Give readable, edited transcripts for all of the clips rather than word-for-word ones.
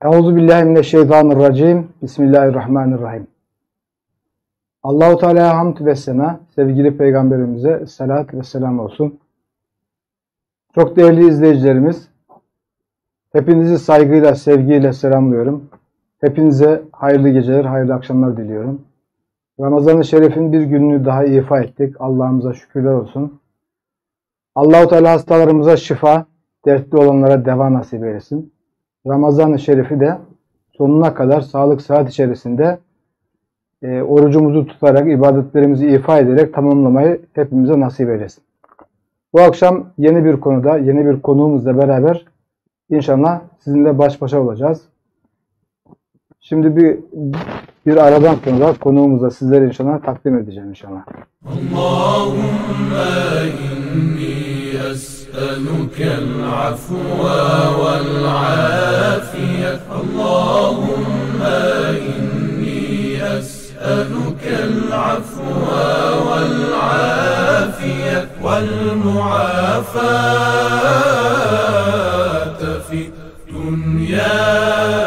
Euzubillahimineşşeytanirracim. Bismillahirrahmanirrahim. Allahu Teala'ya hamd ve sena, sevgili Peygamberimize salat ve selam olsun. Çok değerli izleyicilerimiz, hepinizi saygıyla, sevgiyle selamlıyorum. Hepinize hayırlı geceler, hayırlı akşamlar diliyorum. Ramazan-ı Şerif'in bir gününü daha ifa ettik. Allah'ımıza şükürler olsun. Allahu Teala hastalarımıza şifa, dertli olanlara deva nasip eylesin. Ramazan-ı Şerif'i de sonuna kadar sağlık sıhhat içerisinde orucumuzu tutarak, ibadetlerimizi ifa ederek tamamlamayı hepimize nasip eylesin. Bu akşam yeni bir konuda, yeni bir konuğumuzla beraber inşallah sizinle baş başa olacağız. Şimdi bir aradan sonra konuğumuzla sizlere inşallah takdim edeceğim inşallah. Allahümme inni es'elukel afwa vel afiyet. Allahümme inni es'elukel afwa vel afiyet vel muafat fi dünya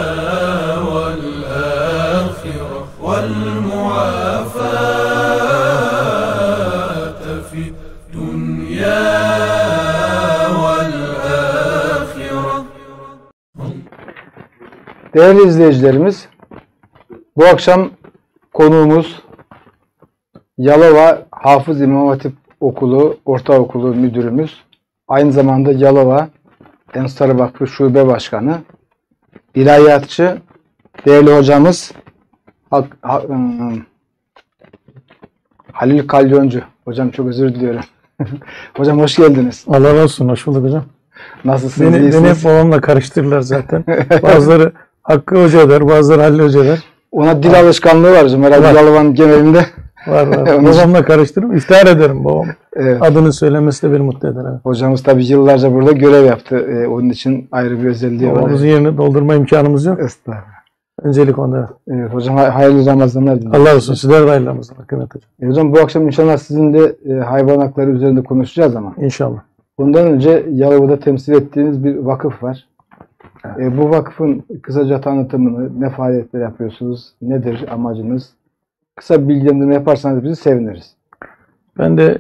Değerli izleyicilerimiz, bu akşam konuğumuz Yalova Hafız İmam Hatip Okulu, Ortaokulu Müdürümüz, aynı zamanda Yalova Ensar Vakfı Şube Başkanı, ilahiyatçı, değerli hocamız Halil Kalyoncu. Hocam çok özür diliyorum. Hocam hoş geldiniz. Allah razı olsun, hoş bulduk hocam. Nasılsınız? Beni hep babamla karıştırırlar zaten. Bazıları Hakkı Hoca der, bazıları Halil Hoca der. Ona dil alışkanlığı var hocam. Herhalde Yalova'nın genelinde. Var. Babamla karıştırırım. İftihar ederim babam. Evet. Adını söylemesi de beni mutlu eder. Evet. Hocamız tabii yıllarca burada görev yaptı. Onun için ayrı bir özelliği var. Babamızın yerini doldurma imkanımız yok. Estağfurullah. Öncelik onda. Evet hocam, hayırlı Ramazanlar diliyorum. Allah olsun. Sizler de hayırlı Ramazanlar. Kıymet hocam. Hocam bu akşam inşallah sizinle hayvan hakları üzerinde konuşacağız ama. İnşallah. Bundan önce Yalova'da temsil ettiğiniz bir vakıf var. Evet. Bu vakıfın kısaca tanıtımını, ne faaliyetler yapıyorsunuz, nedir amacınız? Kısa bir bilgilendirme yaparsanız bizi seviniriz. Ben de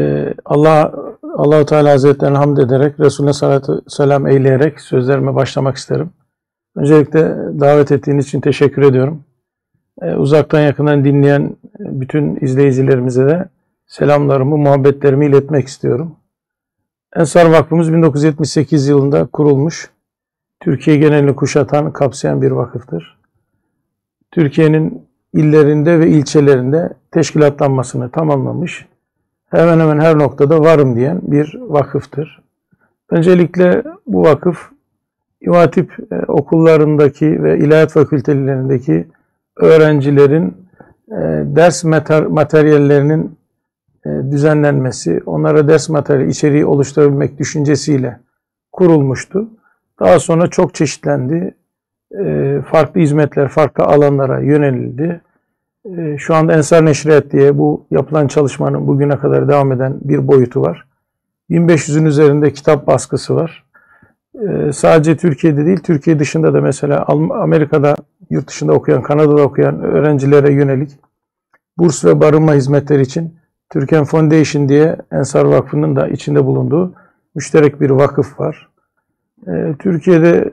Allah-u Teala Hazretlerine hamd ederek, Resulüne salatu selam eyleyerek sözlerime başlamak isterim. Öncelikle davet ettiğiniz için teşekkür ediyorum. Uzaktan yakından dinleyen bütün izleyicilerimize de selamlarımı, muhabbetlerimi iletmek istiyorum. Ensar Vakfımız 1978 yılında kurulmuş. Türkiye genelini kuşatan, kapsayan bir vakıftır. Türkiye'nin illerinde ve ilçelerinde teşkilatlanmasını tamamlamış, hemen hemen her noktada varım diyen bir vakıftır. Öncelikle bu vakıf, İmam Hatip okullarındaki ve ilahiyat fakültelerindeki öğrencilerin ders materyallerinin düzenlenmesi, onlara ders materyali içeriği oluşturabilmek düşüncesiyle kurulmuştu. Daha sonra çok çeşitlendi. Farklı hizmetler, farklı alanlara yönelildi. Şu anda Ensar Neşriyat diye bu yapılan çalışmanın bugüne kadar devam eden bir boyutu var. 1500'ün üzerinde kitap baskısı var. Sadece Türkiye'de değil, Türkiye dışında da mesela Amerika'da, yurt dışında okuyan, Kanada'da okuyan öğrencilere yönelik burs ve barınma hizmetleri için Türken Foundation diye Ensar Vakfı'nın da içinde bulunduğu müşterek bir vakıf var. Türkiye'de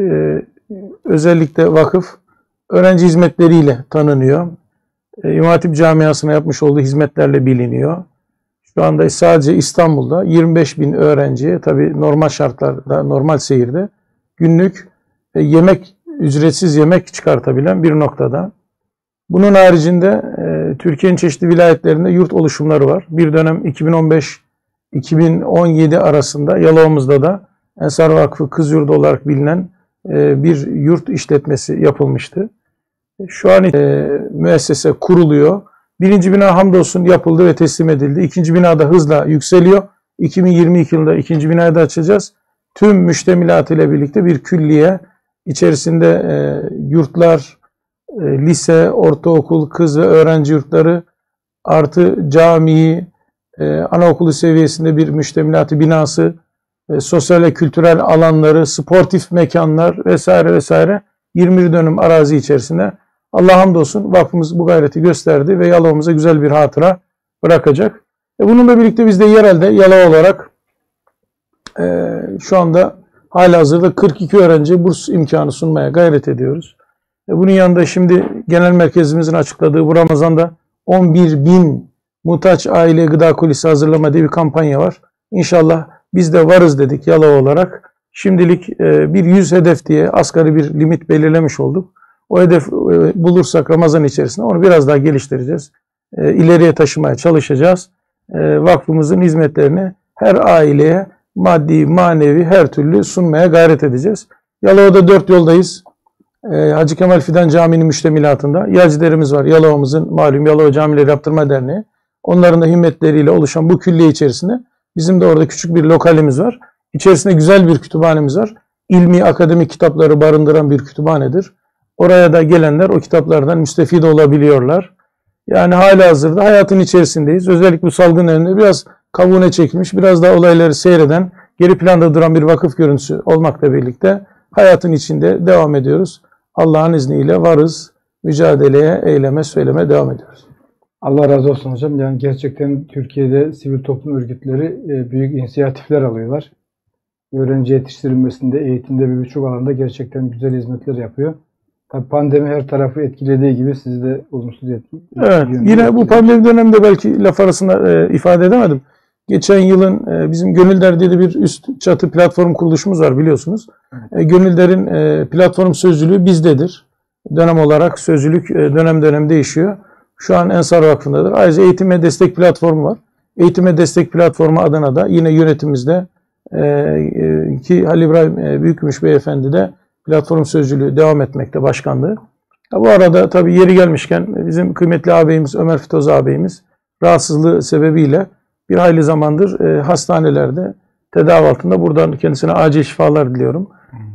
özellikle vakıf öğrenci hizmetleriyle tanınıyor. İmam Hatip camiasına yapmış olduğu hizmetlerle biliniyor. Şu anda sadece İstanbul'da 25.000 öğrenciye, tabii normal şartlarda, normal seyirde günlük ücretsiz yemek çıkartabilen bir noktada. Bunun haricinde Türkiye'nin çeşitli vilayetlerinde yurt oluşumları var. Bir dönem 2015-2017 arasında Yalova'mızda da Ensar Vakfı Kız Yurdu olarak bilinen bir yurt işletmesi yapılmıştı. Şu an müessese kuruluyor. Birinci bina hamdolsun yapıldı ve teslim edildi. İkinci bina da hızla yükseliyor. 2022 yılında ikinci binayı da açacağız. Tüm müştemilat ile birlikte bir külliye, içerisinde yurtlar, lise, ortaokul, kız ve öğrenci yurtları artı camiyi, anaokulu seviyesinde bir müştemilatı binası, sosyal ve kültürel alanları, sportif mekanlar vesaire vesaire 21 dönüm arazi içerisinde Allah'a hamdolsun vakfımız bu gayreti gösterdi ve Yalova'mıza güzel bir hatıra bırakacak. Bununla birlikte biz de yerelde Yalova olarak şu anda halihazırda 42 öğrenci burs imkanı sunmaya gayret ediyoruz. Bunun yanında şimdi genel merkezimizin açıkladığı bu Ramazan'da 11.000 muhtaç aile gıda kolisi hazırlama diye bir kampanya var. İnşallah biz de varız dedik Yalova olarak. Şimdilik bir 100 hedef diye asgari bir limit belirlemiş olduk. O hedef bulursak Ramazan içerisinde onu biraz daha geliştireceğiz. İleriye taşımaya çalışacağız. Vakfımızın hizmetlerini her aileye maddi, manevi her türlü sunmaya gayret edeceğiz. Yalova'da 4 yoldayız. Hacı Kemal Fidan Camii'nin müştemilatında Yacıderimiz var. Yalova'mızın malum Yalova Camileri Yaptırma Derneği. Onların da himmetleriyle oluşan bu külliye içerisinde bizim de orada küçük bir lokalimiz var. İçerisinde güzel bir kütüphanemiz var. İlmi, akademik kitapları barındıran bir kütüphanedir. Oraya da gelenler o kitaplardan müstefid olabiliyorlar. Yani halihazırda hayatın içerisindeyiz. Özellikle bu salgın döneminde biraz kabuğuna çekilmiş, biraz daha olayları seyreden, geri planda duran bir vakıf görüntüsü olmakla birlikte hayatın içinde devam ediyoruz. Allah'ın izniyle varız, mücadeleye, eyleme, söyleme devam ediyoruz. Allah razı olsun hocam. Yani gerçekten Türkiye'de sivil toplum örgütleri büyük inisiyatifler alıyorlar. Öğrenci yetiştirilmesinde, eğitimde ve birçok alanda gerçekten güzel hizmetler yapıyor. Tabii pandemi her tarafı etkilediği gibi sizi de olumsuz etkiledi. Evet, yine bu pandemi döneminde belki laf arasında ifade edemedim. Geçen yılın bizim Gönülder diye de bir üst çatı platform kuruluşumuz var biliyorsunuz. Gönülder'in platform sözcülüğü bizdedir. Dönem olarak sözcülük dönem değişiyor. Şu an Ensar Vakfı'ndadır. Ayrıca eğitime destek platformu var. Eğitime destek platformu adına da yine yönetimimizde ki Halil İbrahim Büyükgümüş Beyefendi de platform sözcülüğü devam etmekte başkanlığı. Bu arada tabii yeri gelmişken bizim kıymetli ağabeyimiz Ömer Fitoz ağabeyimiz rahatsızlığı sebebiyle bir hayli zamandır hastanelerde tedavi altında. Buradan kendisine acil şifalar diliyorum.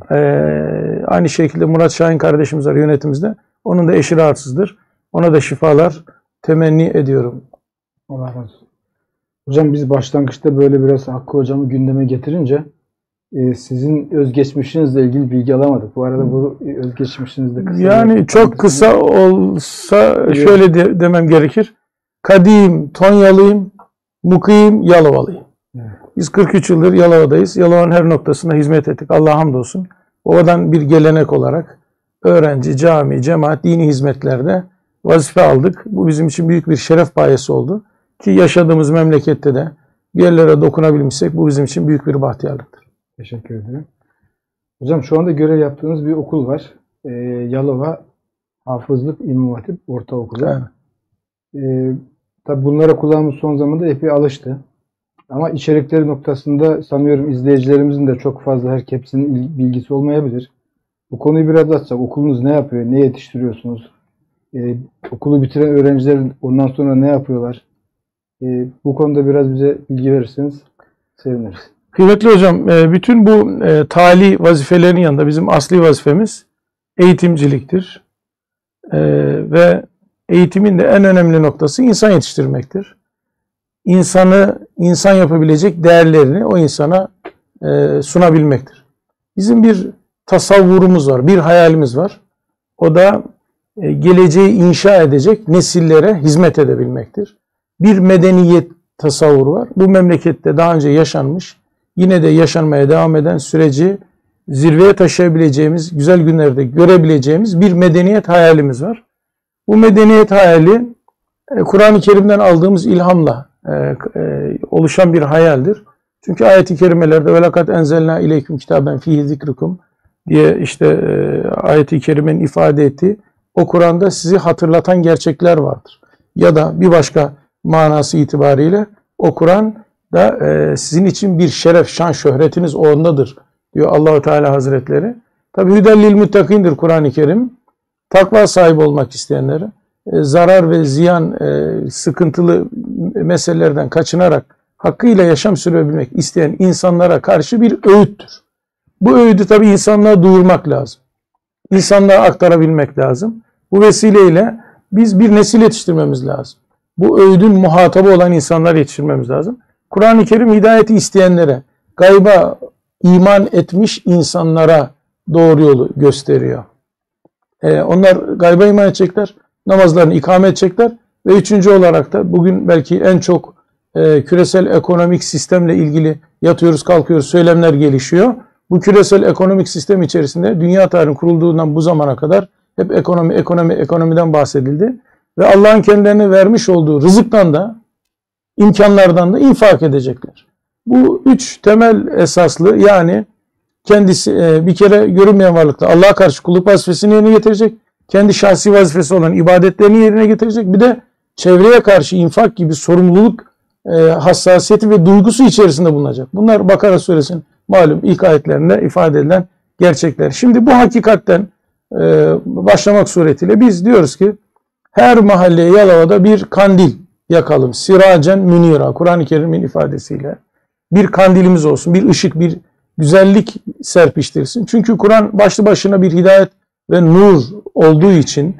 Aynı şekilde Murat Şahin kardeşimiz var yönetimimizde. Onun da eşi rahatsızdır. Ona da şifalar temenni ediyorum. Allah razı olsun. Hocam biz başlangıçta böyle biraz Hakkı hocamı gündeme getirince sizin özgeçmişinizle ilgili bilgi alamadık. Bu arada bu özgeçmişinizde kısa. Yani çok kısa olsa şöyle demem gerekir. Kadim Tonyalıyım, mukim Yalovalıyım. Evet. Biz 43 yıldır Yalova'dayız. Yalova'nın her noktasına hizmet ettik. Allah'a hamdolsun. Oradan bir gelenek olarak öğrenci, cami, cemaat, dini hizmetlerde vazife aldık. Bu bizim için büyük bir şeref payesi oldu. Ki yaşadığımız memlekette de bir yerlere dokunabilmişsek bu bizim için büyük bir bahtiyarlıktır. Teşekkür ederim. Hocam şu anda görev yaptığınız bir okul var. Yalova Hafızlık İmam Hatip Ortaokulu. Evet. Tabi bunlara kulağımız son zamanda epey alıştı. Ama içerikleri noktasında sanıyorum izleyicilerimizin de çok fazla hepsinin bilgisi olmayabilir. Bu konuyu biraz açsak. Okulunuz ne yapıyor? Ne yetiştiriyorsunuz? Okulu bitiren öğrenciler ondan sonra ne yapıyorlar? Bu konuda biraz bize bilgi verirseniz seviniriz. Kıymetli hocam, bütün bu tali vazifelerin yanında bizim asli vazifemiz eğitimciliktir. Ve eğitimin de en önemli noktası insan yetiştirmektir. İnsanı, insan yapabilecek değerlerini o insana sunabilmektir. Bizim bir tasavvurumuz var, bir hayalimiz var. O da geleceği inşa edecek nesillere hizmet edebilmektir. Bir medeniyet tasavvuru var. Bu memlekette daha önce yaşanmış, yine de yaşanmaya devam eden süreci zirveye taşıyabileceğimiz, güzel günlerde görebileceğimiz bir medeniyet hayalimiz var. Bu medeniyet hayali Kur'an-ı Kerim'den aldığımız ilhamla oluşan bir hayaldir. Çünkü ayet-i kerimelerde velakat enzelna ileyküm kitaben fihi zikrukum diye işte ayet-i kerimenin ifade ettiği o Kur'an'da sizi hatırlatan gerçekler vardır. Ya da bir başka manası itibariyle o Kur'an da sizin için bir şeref, şan, şöhretiniz ondadır diyor Allah-u Teala Hazretleri. Tabi hüdellil muttakindir Kur'an-ı Kerim. Takva sahibi olmak isteyenlere zarar ve ziyan, sıkıntılı meselelerden kaçınarak hakkıyla yaşam sürebilmek isteyen insanlara karşı bir öğüttür. Bu öğüdü tabi insanlığa duyurmak lazım. İnsanlığa aktarabilmek lazım. Bu vesileyle biz bir nesil yetiştirmemiz lazım. Bu öğüdün muhatabı olan insanlar yetiştirmemiz lazım. Kur'an-ı Kerim hidayeti isteyenlere, gayba iman etmiş insanlara doğru yolu gösteriyor. Onlar gayba iman edecekler. Namazlarını ikame edecekler. Ve üçüncü olarak da bugün belki en çok küresel ekonomik sistemle ilgili yatıyoruz kalkıyoruz söylemler gelişiyor. Bu küresel ekonomik sistem içerisinde dünya tarihinin kurulduğundan bu zamana kadar hep ekonomiden bahsedildi. Ve Allah'ın kendilerine vermiş olduğu rızıktan da imkanlardan da infak edecekler. Bu üç temel esaslı yani kendisi bir kere görünmeyen varlıkta Allah'a karşı kulluk vazifesini yerine getirecek. Kendi şahsi vazifesi olan ibadetlerini yerine getirecek. Bir de çevreye karşı infak gibi sorumluluk hassasiyeti ve duygusu içerisinde bulunacak. Bunlar Bakara suresinin malum ilk ayetlerinde ifade edilen gerçekler. Şimdi bu hakikatten başlamak suretiyle biz diyoruz ki her mahalleye Yalova'da bir kandil yakalım. Siracen münira. Kur'an-ı Kerim'in ifadesiyle. Bir kandilimiz olsun. Bir ışık, bir güzellik serpiştirsin. Çünkü Kur'an başlı başına bir hidayet ve nur olduğu için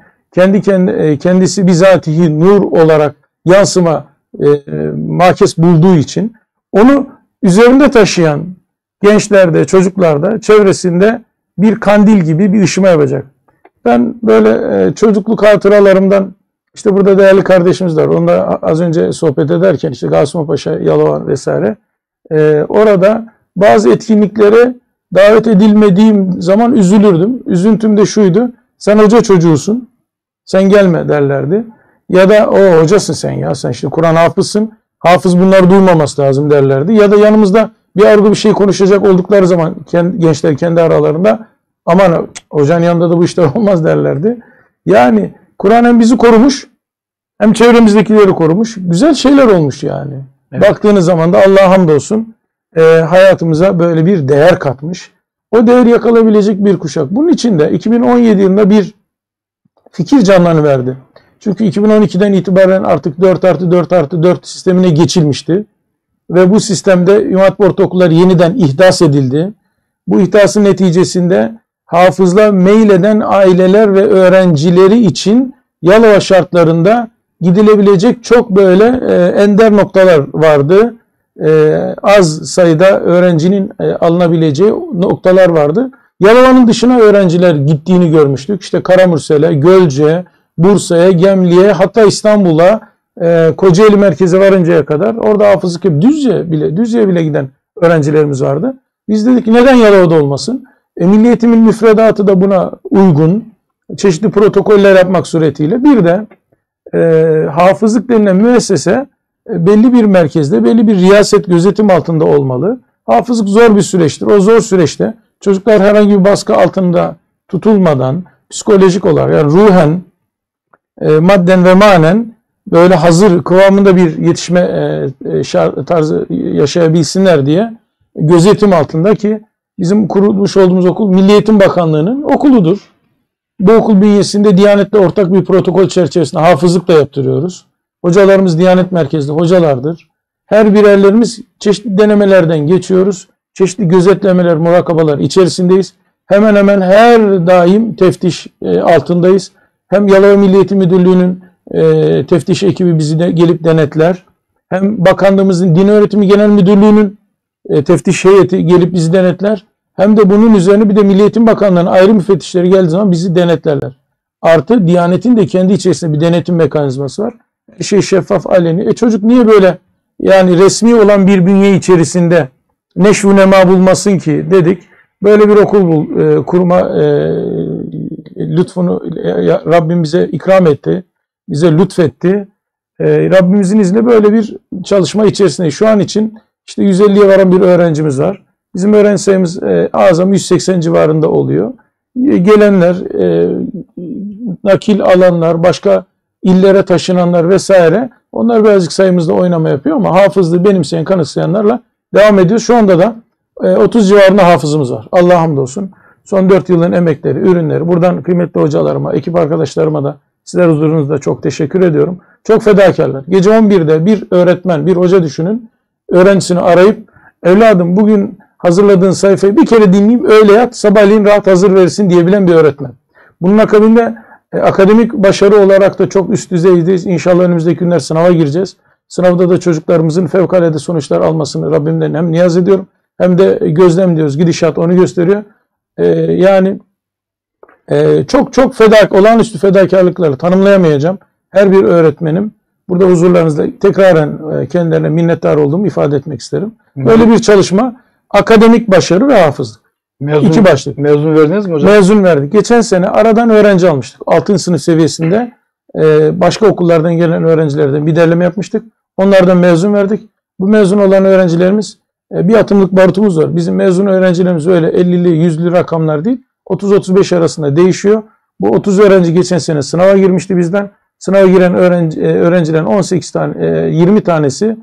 kendisi bizatihi nur olarak yansıma makes bulduğu için onu üzerinde taşıyan gençlerde, çocuklarda, çevresinde bir kandil gibi bir ışıma yapacak. Ben böyle çocukluk hatıralarımdan işte burada değerli kardeşimiz var. Onunla az önce sohbet ederken işte Gasımpaşa, Yalova vesaire orada bazı etkinliklere davet edilmediğim zaman üzülürdüm. Üzüntüm de şuydu. Sen hoca çocuğusun. Sen gelme derlerdi. Ya da o hocasın sen ya. Sen işte Kur'an hafızsın. Hafız bunları duymaması lazım derlerdi. Ya da yanımızda bir argo bir şey konuşacak oldukları zaman gençler kendi aralarında aman hocanın yanında da bu işler olmaz derlerdi. Yani Kur'an hem bizi korumuş hem çevremizdekileri korumuş. Güzel şeyler olmuş yani. Evet. Baktığınız zaman da Allah'a hamdolsun hayatımıza böyle bir değer katmış. O değer yakalayabilecek bir kuşak. Bunun için de 2017 yılında bir fikir canlanıverdi. Çünkü 2012'den itibaren artık 4+4+4 sistemine geçilmişti. Ve bu sistemde İmam Hatip ortaokulları yeniden ihdas edildi. Bu ihdasın neticesinde hafızlığa meyleden aileler ve öğrencileri için Yalova şartlarında gidilebilecek çok böyle ender noktalar vardı. Az sayıda öğrencinin alınabileceği noktalar vardı. Yalova'nın dışına öğrenciler gittiğini görmüştük. İşte Karamürsel'e, Gölce, Bursa'ya, Gemli'ye, hatta İstanbul'a, Kocaeli merkeze varıncaya kadar orada hafızlık hep Düzce'ye bile giden öğrencilerimiz vardı. Biz dedik ki neden Yalova'da olmasın? Milli Eğitim'in müfredatı da buna uygun. Çeşitli protokoller yapmak suretiyle bir de hafızlık denilen müessese belli bir merkezde, belli bir riyaset gözetim altında olmalı. Hafızlık zor bir süreçtir. O zor süreçte çocuklar herhangi bir baskı altında tutulmadan psikolojik olarak yani ruhen, madden ve manen böyle hazır kıvamında bir yetişme tarzı yaşayabilsinler diye gözetim altında ki bizim kurulmuş olduğumuz okul Milli Eğitim Bakanlığı'nın okuludur. Bu okul bünyesinde Diyanet'le ortak bir protokol çerçevesinde hafızlık da yaptırıyoruz. Hocalarımız Diyanet merkezli hocalardır. Her birerlerimiz çeşitli denemelerden geçiyoruz. Çeşitli gözetlemeler, murakabalar içerisindeyiz. Hemen hemen her daim teftiş altındayız. Hem Yalova Milli Eğitim Müdürlüğü'nün teftiş ekibi bizi de gelip denetler. Hem Bakanlığımızın Din Öğretimi Genel Müdürlüğü'nün teftiş heyeti gelip bizi denetler. Hem de bunun üzerine bir de Milli Eğitim Bakanlığı'nın ayrı müfettişleri geldiği zaman bizi denetlerler. Artı Diyanet'in de kendi içerisinde bir denetim mekanizması var. Şeffaf, aleni. Çocuk niye böyle yani resmi olan bir bünye içerisinde neşv-ü nema bulmasın ki dedik. Böyle bir okul kurma lütfunu Rabbim bize ikram etti. Bize lütfetti. Rabbimizin izniyle böyle bir çalışma içerisinde şu an için işte 150'ye varan bir öğrencimiz var. Bizim öğrenci sayımız azam 180 civarında oluyor. Gelenler, nakil alanlar, başka illere taşınanlar vesaire onlar birazcık sayımızda oynama yapıyor ama hafızlığı benimseyen, kanıksayanlarla devam ediyor. Şu anda da 30 civarında hafızımız var. Allah'a hamdolsun. Son 4 yılın emekleri, ürünleri. Buradan kıymetli hocalarıma, ekip arkadaşlarıma da sizler huzurunuzda çok teşekkür ediyorum. Çok fedakarlar. Gece 11'de bir öğretmen, bir hoca düşünün. Öğrencisini arayıp evladım bugün hazırladığın sayfayı bir kere dinleyeyim öyle yat sabahleyin rahat hazır verirsin diyebilen bir öğretmen. Bunun akabinde akademik başarı olarak da çok üst düzeydeyiz. İnşallah önümüzdeki günler sınava gireceğiz. Sınavda da çocuklarımızın fevkalade sonuçlar almasını Rabbimden hem niyaz ediyorum hem de gözlemliyoruz. Gidişat onu gösteriyor. Yani Çok çok olağanüstü fedakarlıklarla tanımlayamayacağım. Her bir öğretmenim burada huzurlarınızda tekraren kendilerine minnettar olduğumu ifade etmek isterim. Böyle bir çalışma akademik başarı ve hafızlık. İki başlık. Mezun verdiniz mi hocam? Mezun verdik. Geçen sene aradan öğrenci almıştık. 6. sınıf seviyesinde başka okullardan gelen öğrencilerden bir derleme yapmıştık. Onlardan mezun verdik. Bu mezun olan öğrencilerimiz bir atımlık barutumuz var. Bizim mezun öğrencilerimiz öyle 50'li 100'lü rakamlar değil. 30-35 arasında değişiyor. Bu 30 öğrenci geçen sene sınava girmişti bizden. Sınava giren öğrencilerin 18 tane 20 tanesi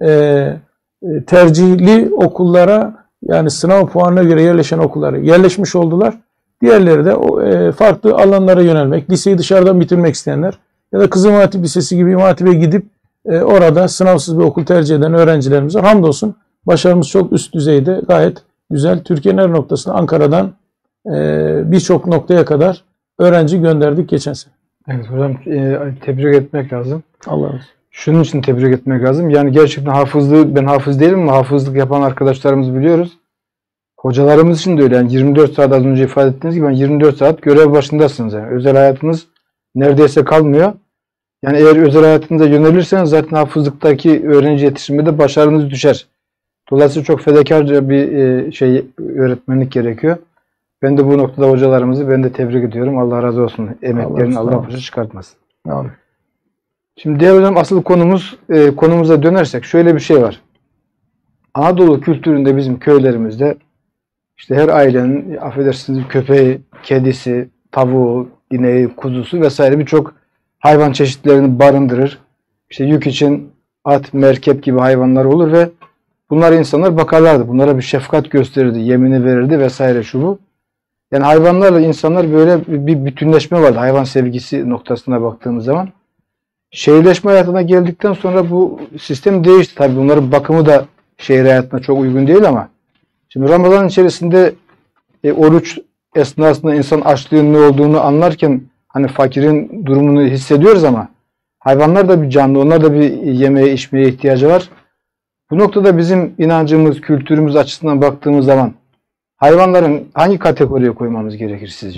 tercihli okullara, yani sınav puanına göre yerleşen okullara yerleşmiş oldular. Diğerleri de farklı alanlara yönelmek, liseyi dışarıdan bitirmek isteyenler ya da Kız İmam Hatip Lisesi gibi İmam Hatip'e gidip orada sınavsız bir okul tercih eden öğrencilerimiz var. Hamdolsun başarımız çok üst düzeyde, gayet güzel. Türkiye'nin her noktasına, Ankara'dan birçok noktaya kadar öğrenci gönderdik geçen sene. Evet hocam, tebrik etmek lazım. Allah razı olsun. Şunun için tebrik etmek lazım. Yani gerçekten hafızlığı, ben hafız değilim ama hafızlık yapan arkadaşlarımız biliyoruz. Hocalarımız için de öyle. Yani 24 saat, az önce ifade ettiğiniz gibi 24 saat görev başındasınız. Yani özel hayatınız neredeyse kalmıyor. Yani eğer özel hayatınıza yönelirseniz zaten hafızlıktaki öğrenci yetiştirmede başarınız düşer. Dolayısıyla çok fedakarca bir öğretmenlik gerekiyor. Ben de bu noktada hocalarımızı ben de tebrik ediyorum. Allah razı olsun. Emeklerini Allah boşa çıkartmasın. Amin. Şimdi değerli hocam, asıl konumuza dönersek şöyle bir şey var. Anadolu kültüründe bizim köylerimizde işte her ailenin, affedersiniz, köpeği, kedisi, tavuğu, ineği, kuzusu vesaire birçok hayvan çeşitlerini barındırır. İşte yük için at, merkep gibi hayvanlar olur ve bunlara insanlar bakarlardı. Bunlara bir şefkat gösterirdi, yemini verirdi vesaire şu bu. Yani hayvanlarla insanlar böyle bir bütünleşme vardı hayvan sevgisi noktasına baktığımız zaman. Şehirleşme hayatına geldikten sonra bu sistem değişti. Tabii bunların bakımı da şehir hayatına çok uygun değil ama şimdi Ramazan içerisinde oruç esnasında insan açlığın ne olduğunu anlarken hani fakirin durumunu hissediyoruz ama hayvanlar da bir canlı, onlar da bir yemeğe içmeye ihtiyacı var. Bu noktada bizim inancımız, kültürümüz açısından baktığımız zaman hayvanların hangi kategoriye koymamız gerekir sizce?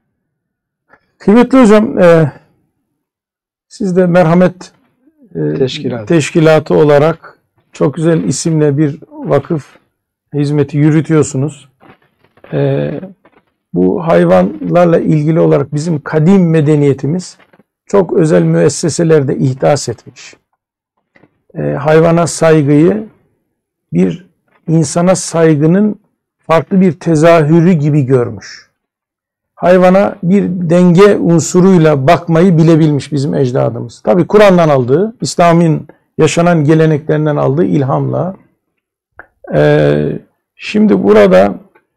Kıymetli hocam, siz de merhamet teşkilatı olarak çok güzel isimle bir vakıf hizmeti yürütüyorsunuz. Bu hayvanlarla ilgili olarak bizim kadim medeniyetimiz çok özel müesseselerde ihdas etmiş. Hayvana saygıyı bir insana saygının farklı bir tezahürü gibi görmüş. Hayvana bir denge unsuruyla bakmayı bilebilmiş bizim ecdadımız. Tabi Kur'an'dan aldığı, İslam'ın yaşanan geleneklerinden aldığı ilhamla. Şimdi burada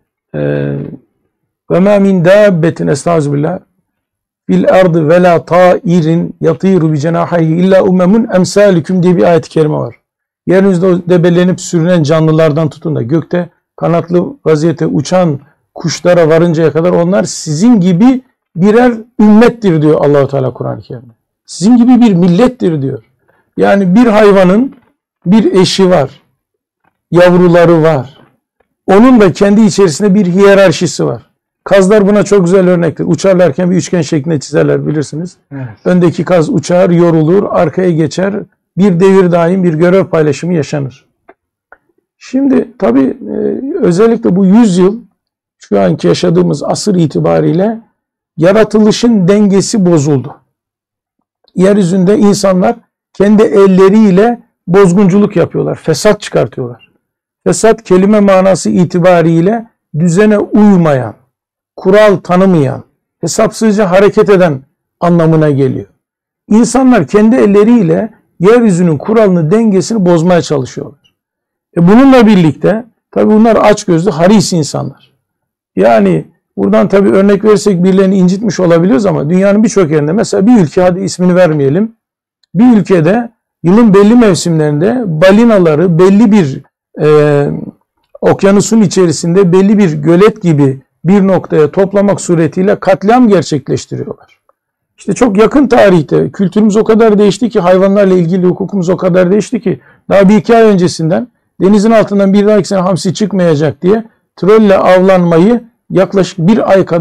ve mâ min dâbbetin estağfirullah fil ardı ve la tâirin yatîru bi cenâhayhi illâ ummemun emsâlüküm diye bir ayet-i kerime var. Yeryüzünde debelenip sürünen canlılardan tutun da gökte kanatlı vaziyete uçan kuşlara varıncaya kadar onlar sizin gibi birer ümmettir diyor Allah-u Teala Kur'an-ı Kerim'de. Sizin gibi bir millettir diyor. Yani bir hayvanın bir eşi var, yavruları var. Onun da kendi içerisinde bir hiyerarşisi var. Kazlar buna çok güzel örnektir. Uçarlarken bir üçgen şeklinde çizerler, bilirsiniz. Evet. Öndeki kaz uçar, yorulur, arkaya geçer. Bir devir daim bir görev paylaşımı yaşanır. Şimdi tabii özellikle bu 100 yıl şu anki yaşadığımız asır itibariyle yaratılışın dengesi bozuldu. Yeryüzünde insanlar kendi elleriyle bozgunculuk yapıyorlar, fesat çıkartıyorlar. Fesat kelime manası itibariyle düzene uymayan, kural tanımayan, hesapsızca hareket eden anlamına geliyor. İnsanlar kendi elleriyle yeryüzünün kuralını, dengesini bozmaya çalışıyorlar. Bununla birlikte tabii bunlar açgözlü, haris insanlar. Yani buradan tabii örnek verirsek birilerini incitmiş olabiliyoruz ama dünyanın birçok yerinde, mesela bir ülke, hadi ismini vermeyelim, bir ülkede yılın belli mevsimlerinde balinaları belli bir okyanusun içerisinde belli bir gölet gibi bir noktaya toplamak suretiyle katliam gerçekleştiriyorlar. İşte çok yakın tarihte kültürümüz o kadar değişti ki, hayvanlarla ilgili hukukumuz o kadar değişti ki, daha 1-2 ay öncesinden denizin altından bir dahaki sene hamsi çıkmayacak diye trolle avlanmayı yaklaşık 1 ay kadar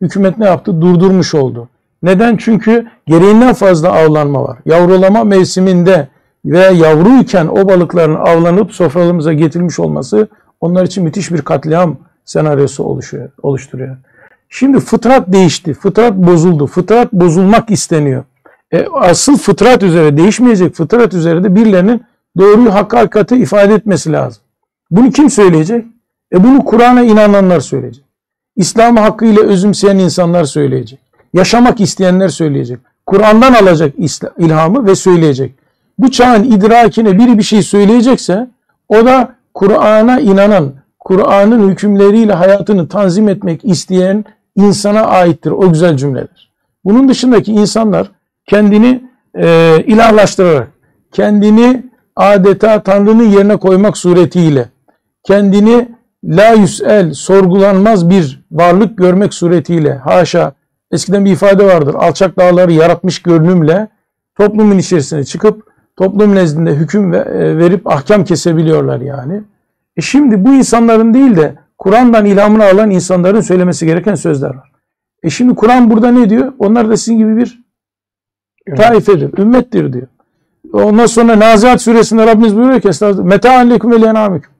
hükümet ne yaptı? Durdurmuş oldu. Neden? Çünkü gereğinden fazla avlanma var. Yavrulama mevsiminde veya yavruyken o balıkların avlanıp sofralarımıza getirilmiş olması onlar için müthiş bir katliam senaryosu oluşturuyor. Şimdi fıtrat değişti. Fıtrat bozuldu. Fıtrat bozulmak isteniyor. Asıl fıtrat üzere, değişmeyecek fıtrat üzere de birilerinin doğruyu, hakikati ifade etmesi lazım. Bunu kim söyleyecek? Bunu Kur'an'a inananlar söyleyecek. İslam'ı hakkıyla özümseyen insanlar söyleyecek. Yaşamak isteyenler söyleyecek. Kur'an'dan alacak ilhamı ve söyleyecek. Bu çağın idrakine biri bir şey söyleyecekse o da Kur'an'a inanan, Kur'an'ın hükümleriyle hayatını tanzim etmek isteyen insana aittir o güzel cümleler. Bunun dışındaki insanlar kendini ilahlaştırarak, kendini adeta Tanrı'nın yerine koymak suretiyle, kendini la yüsel, sorgulanmaz bir varlık görmek suretiyle, haşa, eskiden bir ifade vardır, alçak dağları yaratmış görünümle toplumun içerisine çıkıp toplum nezdinde hüküm verip ahkam kesebiliyorlar yani. Şimdi bu insanların değil de Kur'an'dan ilhamını alan insanların söylemesi gereken sözler var. Şimdi Kur'an burada ne diyor? Onlar da sizin gibi bir taifedir, ümmettir diyor. Ondan sonra Nazihat suresinde Rabbimiz buyuruyor ki Meta'an lekum ve lenamikum.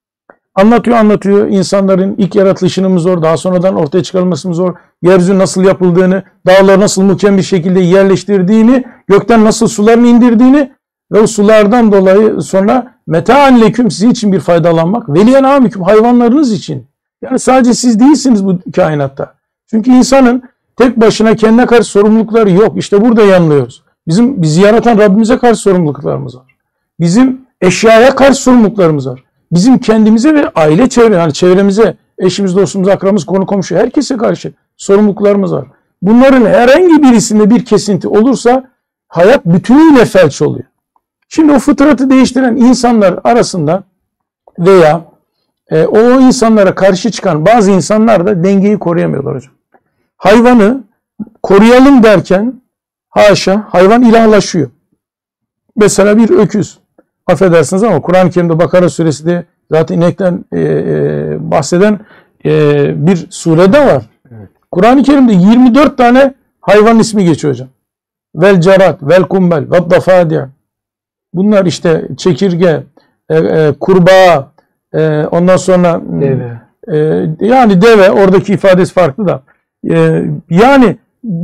Anlatıyor insanların ilk yaratılışını mı zor, daha sonradan ortaya çıkarılması mı zor, yeryüzü nasıl yapıldığını, dağları nasıl mükemmel bir şekilde yerleştirdiğini, gökten nasıl sularını indirdiğini ve o sulardan dolayı sonra Meta'an leküm, sizin için bir faydalanmak, ve lenamikum, hayvanlarınız için. Yani sadece siz değilsiniz bu kainatta. Çünkü insanın tek başına kendine karşı sorumlulukları yok. İşte burada yanılıyoruz. Bizi yaratan Rabbimize karşı sorumluluklarımız var. Bizim eşyaya karşı sorumluluklarımız var. Bizim kendimize ve aile çevremize, eşimiz, dostumuz, akrabamız, konu komşu herkese karşı sorumluluklarımız var. Bunların herhangi birisinde bir kesinti olursa hayat bütünüyle felç oluyor. Şimdi o fıtratı değiştiren insanlar arasında veya o insanlara karşı çıkan bazı insanlar da dengeyi koruyamıyorlar hocam. Hayvanı koruyalım derken haşa hayvan ilahlaşıyor. Mesela bir öküz. Affedersiniz ama Kur'an-ı Kerim'de Bakara suresinde zaten inekten bahseden bir surede var. Evet. Kur'an-ı Kerim'de 24 tane hayvan ismi geçiyor hocam. Vel cerat, vel kumbel, vel dafadi'a. Bunlar işte çekirge, kurbağa, ondan sonra deve. Yani deve, oradaki ifadesi farklı da. Yani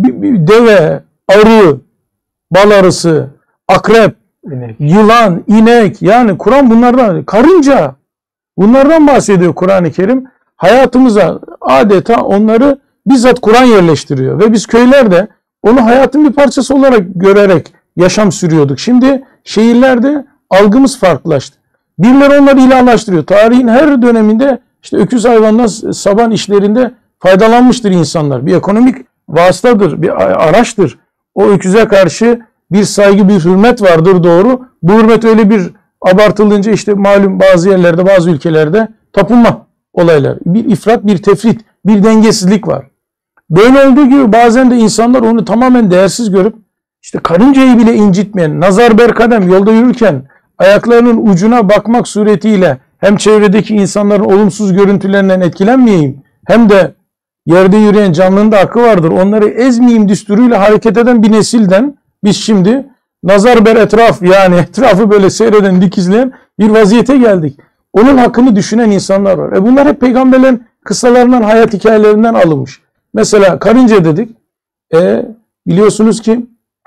deve, arı, bal arısı, akrep, yılan, inek, yani Kur'an bunlardan, karınca, bunlardan bahsediyor Kur'an-ı Kerim. Hayatımıza adeta onları bizzat Kur'an yerleştiriyor ve biz köylerde onu hayatın bir parçası olarak görerek yaşam sürüyorduk. Şimdi şehirlerde algımız farklılaştı. Birileri onları ilahlaştırıyor. Tarihin her döneminde işte öküz hayvanından saban işlerinde faydalanmıştır insanlar. Bir ekonomik vasıtadır, bir araçtır. O öküze karşı bir saygı, bir hürmet vardır, doğru. Bu hürmet öyle bir abartılınca işte malum bazı yerlerde, bazı ülkelerde tapınma olaylar. Bir ifrat, bir tefrit, bir dengesizlik var. Böyle olduğu gibi bazen de insanlar onu tamamen değersiz görüp işte karıncayı bile incitmeyen, nazar berkadem yolda yürürken ayaklarının ucuna bakmak suretiyle hem çevredeki insanların olumsuz görüntülerinden etkilenmeyeyim, hem de yerde yürüyen canlının da hakkı vardır, onları ezmeyeyim düsturuyla hareket eden bir nesilden biz şimdi nazar ber etraf, yani etrafı böyle seyreden, dikizleyen bir vaziyete geldik. Onun hakkını düşünen insanlar var. Bunlar hep peygamberlerin kıssalarından, hayat hikayelerinden alınmış. Mesela karınca dedik. Biliyorsunuz ki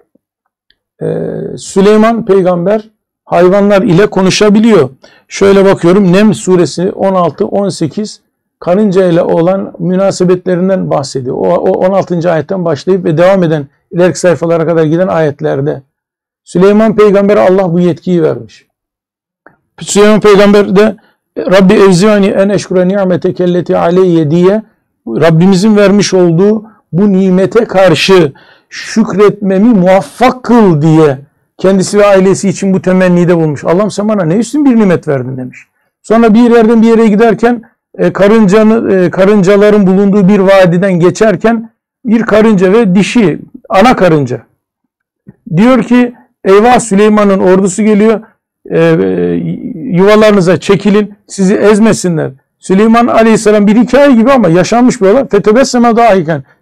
Süleyman peygamber hayvanlar ile konuşabiliyor. Şöyle bakıyorum, Neml suresi 16-18 karınca ile olan münasebetlerinden bahsediyor. O 16. ayetten başlayıp ve devam eden ileriki sayfalara kadar giden ayetlerde Süleyman peygambere Allah bu yetkiyi vermiş. Süleyman peygamber de Rabbi evzi'ani en eşkure ni'metekelleti aleyye diye Rabbimizin vermiş olduğu bu nimete karşı şükretmemi muvaffak kıl diye kendisi ve ailesi için bu temennide bulmuş. Allah'ım sen bana ne üstün bir nimet verdin demiş. Sonra bir yerden bir yere giderken karıncaların bulunduğu bir vadiden geçerken bir karınca ve dişi ana karınca diyor ki eyvah Süleyman'ın ordusu geliyor, yuvalarınıza çekilin, sizi ezmesinler. Süleyman aleyhisselam bir hikaye gibi ama yaşanmış bir olay. Fetebesseme dahiken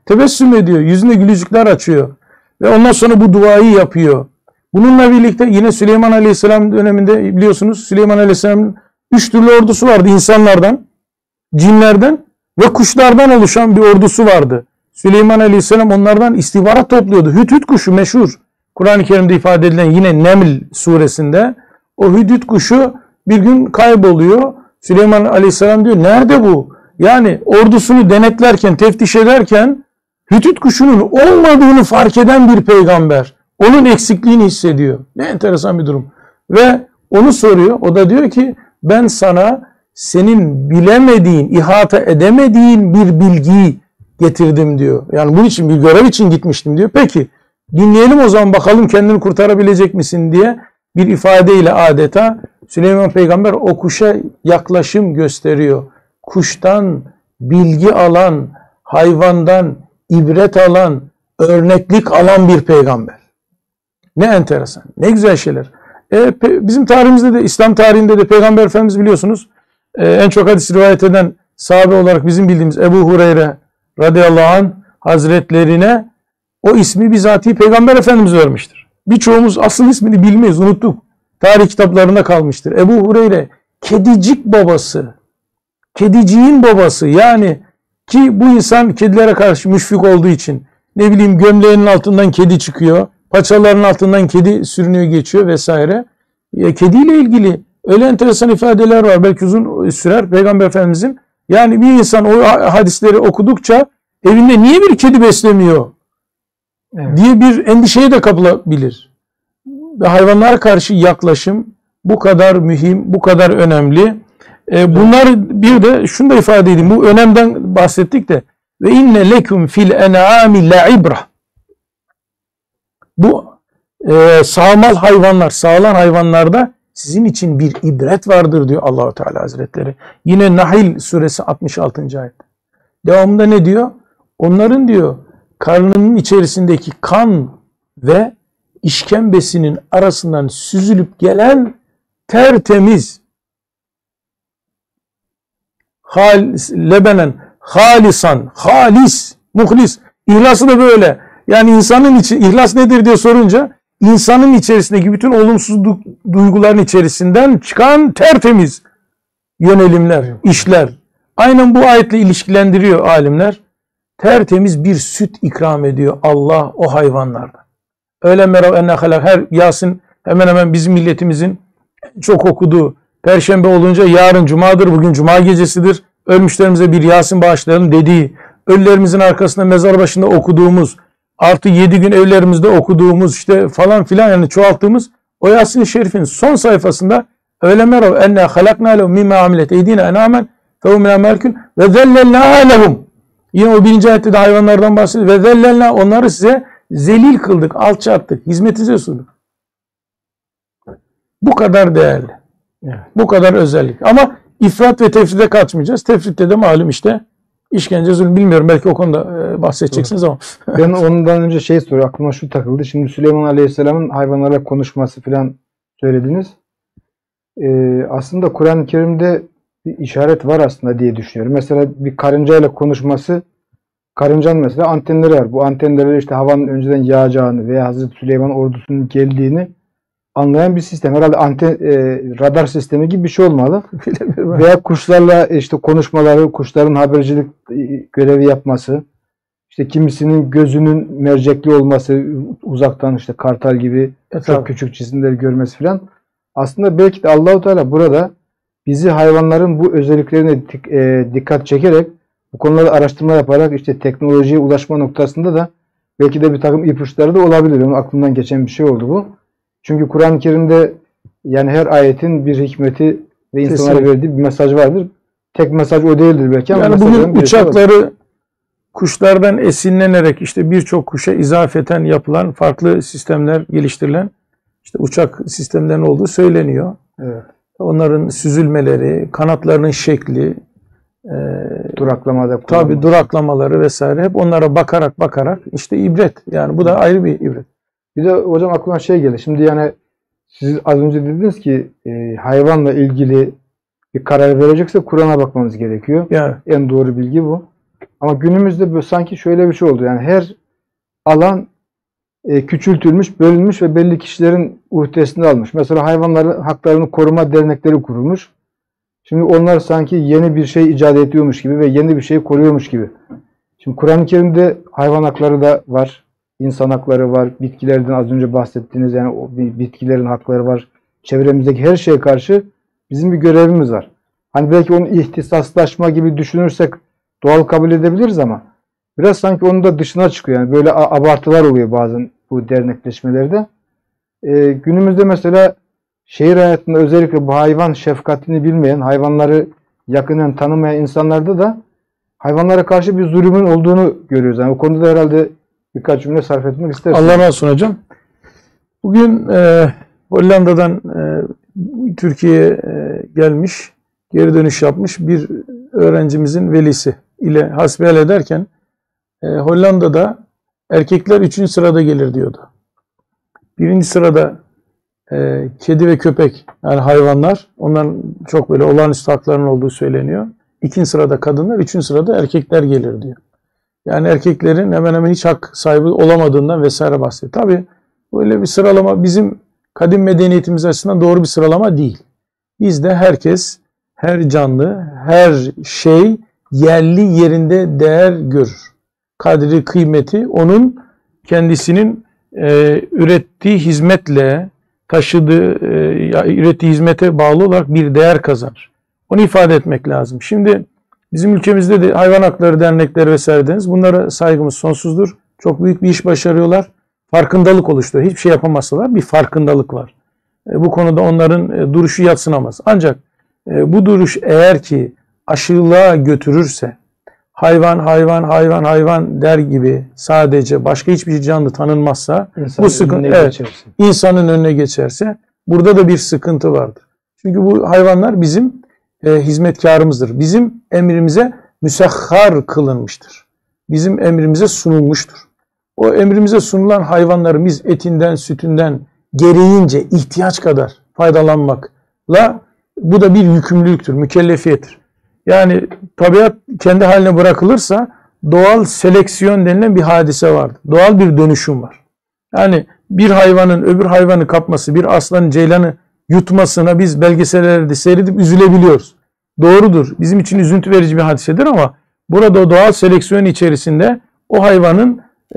tebessüm ediyor. Yüzünde gülücükler açıyor. Ve ondan sonra bu duayı yapıyor. Bununla birlikte yine Süleyman Aleyhisselam döneminde biliyorsunuz Süleyman Aleyhisselam'ın 3 türlü ordusu vardı. İnsanlardan, cinlerden ve kuşlardan oluşan bir ordusu vardı. Süleyman Aleyhisselam onlardan istihbarat topluyordu. Hüdhüd kuşu meşhur. Kur'an-ı Kerim'de ifade edilen yine Neml suresinde o hüdhüd kuşu bir gün kayboluyor. Süleyman Aleyhisselam diyor nerede bu? Yani ordusunu denetlerken, teftiş ederken hüdhüd kuşunun olmadığını fark eden bir peygamber. Onun eksikliğini hissediyor. Ne enteresan bir durum. Ve onu soruyor. O da diyor ki ben sana senin bilemediğin, ihata edemediğin bir bilgiyi getirdim diyor. Yani bunun için bir görev için gitmiştim diyor. Peki dinleyelim o zaman bakalım kendini kurtarabilecek misin diye bir ifadeyle adeta Süleyman Peygamber o kuşa yaklaşım gösteriyor. Kuştan bilgi alan, hayvandan ibret alan, örneklik alan bir peygamber. Ne enteresan, ne güzel şeyler. Bizim tarihimizde de, İslam tarihinde de Peygamber Efendimiz biliyorsunuz en çok hadis rivayet eden sahabe olarak bizim bildiğimiz Ebu Hureyre radıyallahu anh hazretlerine o ismi bizatihi Peygamber Efendimiz vermiştir. Birçoğumuz asıl ismini bilmeyiz, unuttuk. Tarih kitaplarında kalmıştır. Ebu Hureyre kedicik babası, kediciğin babası yani ki bu insan kedilere karşı müşfik olduğu için ne bileyim gömleğinin altından kedi çıkıyor, paçalarının altından kedi sürünüyor geçiyor vesaire. Kediyle ilgili öyle enteresan ifadeler var. Belki uzun sürer Peygamber Efendimizin. Yani bir insan o hadisleri okudukça evinde niye bir kedi beslemiyor diye bir endişeye de kapılabilir. Ve hayvanlara karşı yaklaşım bu kadar mühim, bu kadar önemli. Bunlar bir de şunu da ifade edeyim. Bu önemden bahsettik de ve inne lekum fil en'ami la'ibra. Bu sağmal hayvanlar, sağlam hayvanlarda sizin için bir ibret vardır diyor Allahu Teala Hazretleri. Yine Nahl suresi 66. ayet. Devamında ne diyor? Onların diyor karnının içerisindeki kan ve işkembesinin arasından süzülüp gelen tertemiz lebenen halisan, halis, muhlis. İhlası da böyle. Yani insanın için ihlas nedir diye sorunca insanın içerisindeki bütün olumsuzluk duyguların içerisinden çıkan tertemiz yönelimler, işler. Aynen bu ayetle ilişkilendiriyor alimler. Tertemiz bir süt ikram ediyor Allah o hayvanlardan. Öyle merav enne halak her Yasin hemen hemen bizim milletimizin çok okuduğu Perşembe olunca yarın Cuma'dır, bugün Cuma gecesidir. Ölmüşlerimize bir Yasin bağışlayalım dediği, ölülerimizin arkasında mezar başında okuduğumuz, artı 7 gün evlerimizde okuduğumuz işte falan filan yani çoğalttığımız o Yasin-i Şerif'in son sayfasında öyle merav enne halakna lehum mimma amilet eydina enamen fehum minâ melkün ve zellellâhâ lehum. Yine o 1. ayette de hayvanlardan bahsediyor. Ve zellellâ onları size zelil kıldık, alçalttık, hizmetinize sunduk. Bu kadar değerli. Evet. Bu kadar özellik. Ama ifrat ve tefrite kaçmayacağız. Tefritte de malum işte işkence, zulüm bilmiyorum. Belki o konuda bahsedeceksiniz ama. Ben ondan önce şey soruyorum. Aklıma şu takıldı. Şimdi Süleyman Aleyhisselam'ın hayvanlarla konuşması falan söylediniz. Aslında Kur'an-ı Kerim'de bir işaret var aslında diye düşünüyorum. Mesela bir karıncayla konuşması, karıncanın mesela antenleri var. Bu antenlerle işte havanın önceden yağacağını veya Hazreti Süleyman ordusunun geldiğini anlayan bir sistem. Herhalde radar sistemi gibi bir şey olmalı. Veya kuşlarla işte konuşmaları, kuşların habercilik görevi yapması, işte kimisinin gözünün mercekli olması, uzaktan işte kartal gibi çok küçük cisimleri görmesi filan. Aslında belki de Allahu Teala burada bizi hayvanların bu özelliklerine dikkat çekerek bu konularda araştırma yaparak işte teknolojiye ulaşma noktasında da belki de bir takım ipuçları da olabilir. Onun aklımdan geçen bir şey oldu bu. Çünkü Kur'an-ı Kerim'de yani her ayetin bir hikmeti ve insanlara verdiği bir mesaj vardır. Tek mesaj o değildir belki ama yani bugün uçakları kuşlardan esinlenerek işte birçok kuşa izafeten yapılan farklı sistemler geliştirilen işte uçak sistemlerinin olduğu söyleniyor. Evet. Onların süzülmeleri, kanatlarının şekli, duraklamaları vesaire hep onlara bakarak işte ibret. Yani bu da ayrı bir ibret. Bir de hocam aklıma şey geldi. Şimdi yani siz az önce dediniz ki hayvanla ilgili bir karar verecekse Kur'an'a bakmamız gerekiyor. Yani. En doğru bilgi bu. Ama günümüzde böyle sanki şöyle bir şey oldu. Yani her alan küçültülmüş, bölünmüş ve belli kişilerin uhdesinde almış. Mesela hayvanların haklarını koruma dernekleri kurulmuş. Şimdi onlar sanki yeni bir şey icat ediyormuş gibi ve yeni bir şey koruyormuş gibi. Şimdi Kur'an-ı Kerim'de hayvan hakları da var, insan hakları var, bitkilerden az önce bahsettiğiniz yani o bitkilerin hakları var. Çevremizdeki her şeye karşı bizim bir görevimiz var. Hani belki onu ihtisaslaşma gibi düşünürsek doğal kabul edebiliriz ama biraz sanki onun da dışına çıkıyor. Yani böyle abartılar oluyor bazen bu dernekleşmelerde. Günümüzde mesela şehir hayatında özellikle bu hayvan şefkatini bilmeyen, hayvanları yakından tanımayan insanlarda da hayvanlara karşı bir zulümün olduğunu görüyoruz. Yani o konuda da herhalde birkaç cümle sarf etmek istersiniz. Allah razı olsun hocam. Bugün Hollanda'dan Türkiye'ye gelmiş, geri dönüş yapmış bir öğrencimizin velisi ile hasbihal ederken Hollanda'da erkekler 3. sırada gelir diyordu. 1. sırada kedi ve köpek yani hayvanlar, onların çok böyle olağanüstü haklarının olduğu söyleniyor. 2. sırada kadınlar, 3. sırada erkekler gelir diyor. Yani erkeklerin hemen hemen hiç hak sahibi olamadığından vesaire bahsediyor. Tabii böyle bir sıralama bizim kadim medeniyetimiz açısından doğru bir sıralama değil. Bizde herkes, her canlı, her şey yerli yerinde değer görür. Kadri, kıymeti onun kendisinin ürettiği hizmetle taşıdığı, ürettiği hizmete bağlı olarak bir değer kazanır. Onu ifade etmek lazım. Şimdi bizim ülkemizde de hayvan hakları dernekleri vesaire deniz. Bunlara saygımız sonsuzdur. Çok büyük bir iş başarıyorlar. Farkındalık oluşturuyor. Hiçbir şey yapamasalar bir farkındalık var. Bu konuda onların duruşu yadsınamaz. Ancak bu duruş eğer ki aşırılığa götürürse, hayvan der gibi sadece başka hiçbir canlı tanınmazsa, bu sıkıntı insanın önüne geçerse burada da bir sıkıntı vardır. Çünkü bu hayvanlar bizim hizmetkarımızdır. Bizim emrimize müsahhar kılınmıştır. Bizim emrimize sunulmuştur. O emrimize sunulan hayvanların biz etinden, sütünden gereğince ihtiyaç kadar faydalanmakla bu da bir yükümlülüktür, mükellefiyettir. Yani tabiat kendi haline bırakılırsa doğal seleksiyon denilen bir hadise vardır. Doğal bir dönüşüm var. Yani bir hayvanın öbür hayvanı kapması, bir aslanın ceylanı yutmasına biz belgesellerde seyredip üzülebiliyoruz. Doğrudur. Bizim için üzüntü verici bir hadisedir ama burada o doğal seleksiyon içerisinde o hayvanın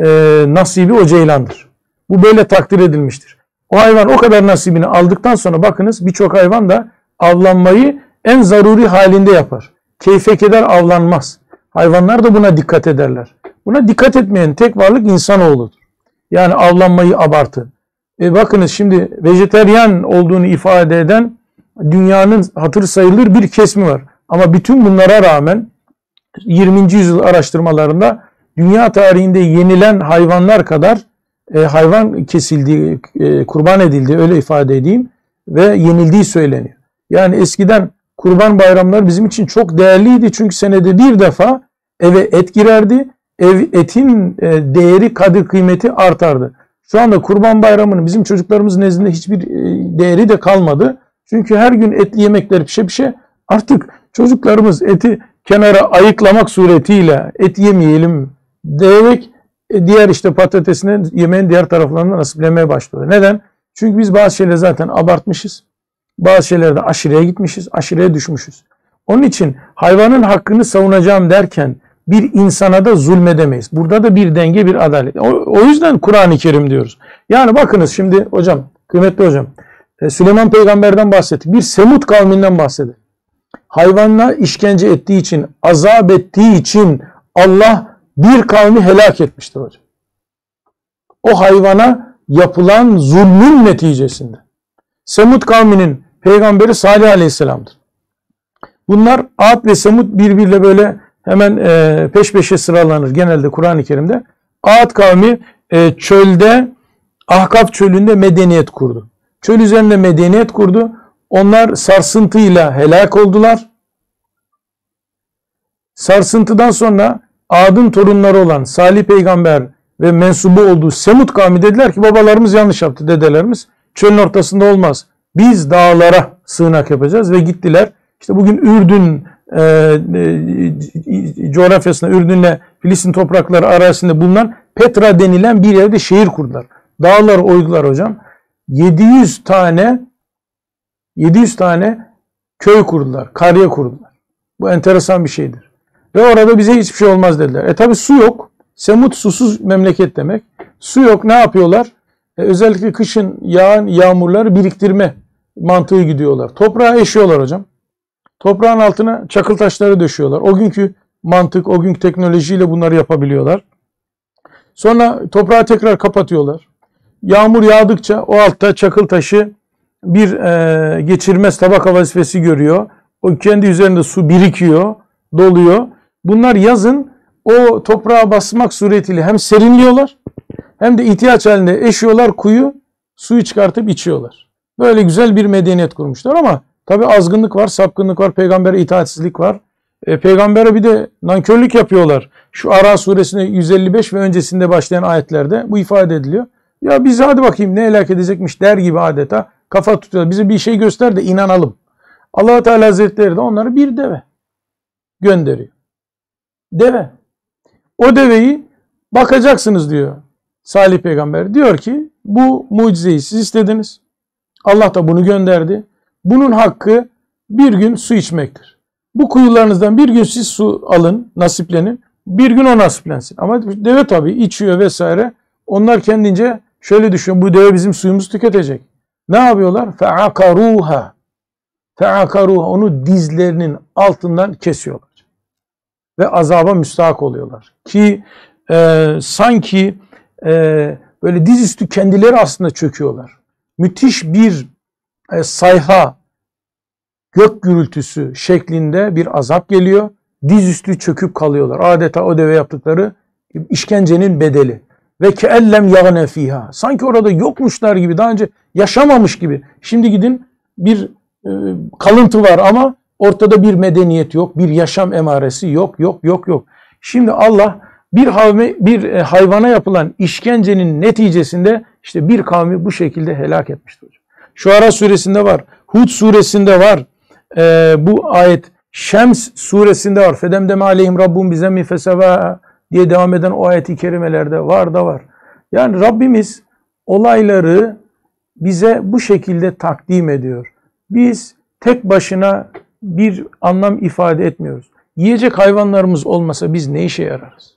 nasibi o ceylandır. Bu böyle takdir edilmiştir. O hayvan o kadar nasibini aldıktan sonra bakınız birçok hayvan da avlanmayı en zaruri halinde yapar. Keyfe keder avlanmaz. Hayvanlar da buna dikkat ederler. Buna dikkat etmeyen tek varlık insanoğludur. Yani avlanmayı abartı. Bakınız şimdi vejeteryan olduğunu ifade eden dünyanın hatır sayılır bir kesimi var. Ama bütün bunlara rağmen 20. yüzyıl araştırmalarında dünya tarihinde yenilen hayvanlar kadar hayvan kesildiği, kurban edildiği öyle ifade edeyim ve yenildiği söyleniyor. Yani eskiden kurban bayramları bizim için çok değerliydi. Çünkü senede bir defa eve et girerdi. Etin değeri, kadir, kıymeti artardı. Şu anda kurban bayramının bizim çocuklarımızın nezdinde hiçbir değeri de kalmadı. Çünkü her gün etli yemekler pişe artık çocuklarımız eti kenara ayıklamak suretiyle et yemeyelim diyerek diğer işte patatesine yemeğin diğer taraflarını nasiplemeye başlıyor. Neden? Çünkü biz bazı şeyleri zaten abartmışız. Bazı şeylerde aşırıya gitmişiz, aşırıya düşmüşüz. Onun için hayvanın hakkını savunacağım derken bir insana da zulmedemeyiz. Burada da bir denge, bir adalet. O yüzden Kur'an-ı Kerim diyoruz. Yani bakınız şimdi hocam, kıymetli hocam, Süleyman Peygamber'den bahsettik. Bir Semud kavminden bahsedelim. Hayvanla işkence ettiği için, azap ettiği için Allah bir kavmi helak etmiştir hocam. O hayvana yapılan zulmün neticesinde. Semud kavminin peygamberi Salih Aleyhisselam'dır. Bunlar Ad ve Semud birbiriyle böyle hemen peş peşe sıralanır genelde Kur'an-ı Kerim'de. Ad kavmi çölde, Ahkaf çölünde medeniyet kurdu. Çöl üzerinde medeniyet kurdu. Onlar sarsıntıyla helak oldular. Sarsıntıdan sonra Ad'ın torunları olan Salih peygamber ve mensubu olduğu Semud kavmi dediler ki babalarımız yanlış yaptı, dedelerimiz. Çölün ortasında olmaz. Biz dağlara sığınak yapacağız ve gittiler. İşte bugün Ürdün coğrafyasında Ürdün'le Filistin toprakları arasında bulunan Petra denilen bir yerde şehir kurdular. Dağları oydular hocam. 700 tane köy kurdular. Kariye kurdular. Bu enteresan bir şeydir. Ve orada bize hiçbir şey olmaz dediler. Tabi su yok. Semut susuz memleket demek. Su yok. Ne yapıyorlar? Özellikle kışın yağan yağmurları biriktirme mantığı gidiyorlar. Toprağa eşiyorlar hocam. Toprağın altına çakıl taşları döşüyorlar. O günkü mantık, o günkü teknolojiyle bunları yapabiliyorlar. Sonra toprağı tekrar kapatıyorlar. Yağmur yağdıkça o altta çakıl taşı bir geçirmez tabaka vazifesi görüyor. O kendi üzerinde su birikiyor, doluyor. Bunlar yazın o toprağa basmak suretiyle hem serinliyorlar hem de ihtiyaç halinde eşiyorlar kuyu, suyu çıkartıp içiyorlar. Böyle güzel bir medeniyet kurmuşlar ama tabi azgınlık var, sapkınlık var, peygambere itaatsizlik var. Peygambere bir de nankörlük yapıyorlar. Şu Ara suresinde 155 ve öncesinde başlayan ayetlerde bu ifade ediliyor. Ya biz hadi bakayım ne helak edecekmiş der gibi adeta kafa tutuyorlar. Bize bir şey göster de inanalım. Allah Teala Hazretleri de onları bir deve gönderiyor. Deve. O deveyi bakacaksınız diyor Salih Peygamber. Diyor ki bu mucizeyi siz istediniz. Allah da bunu gönderdi. Bunun hakkı bir gün su içmektir. Bu kuyularınızdan bir gün siz su alın, nasiplenin. Bir gün o nasiplensin. Ama deve tabii içiyor vesaire. Onlar kendince şöyle düşünüyor. Bu deve bizim suyumuzu tüketecek. Ne yapıyorlar? فَعَقَرُوهَا onu dizlerinin altından kesiyorlar. Ve azaba müstahak oluyorlar. Ki sanki böyle dizüstü kendileri aslında çöküyorlar. Müthiş bir sayha, gök gürültüsü şeklinde bir azap geliyor. Dizüstü çöküp kalıyorlar. Adeta o deve yaptıkları işkencenin bedeli. Ve keellem yağne fiha. Sanki orada yokmuşlar gibi, daha önce yaşamamış gibi. Şimdi gidin bir kalıntı var ama ortada bir medeniyet yok, bir yaşam emaresi yok. Şimdi Allah bir hayvana yapılan işkencenin neticesinde işte bir kavmi bu şekilde helak etmiştir. Şuara suresinde var, Hud suresinde var, bu ayet Şems suresinde var. Fedemdeme aleyhim rabbum bizemmi feseva diye devam eden o ayet-i kerimelerde var. Yani Rabbimiz olayları bize bu şekilde takdim ediyor. Biz tek başına bir anlam ifade etmiyoruz. Yiyecek hayvanlarımız olmasa biz ne işe yararız?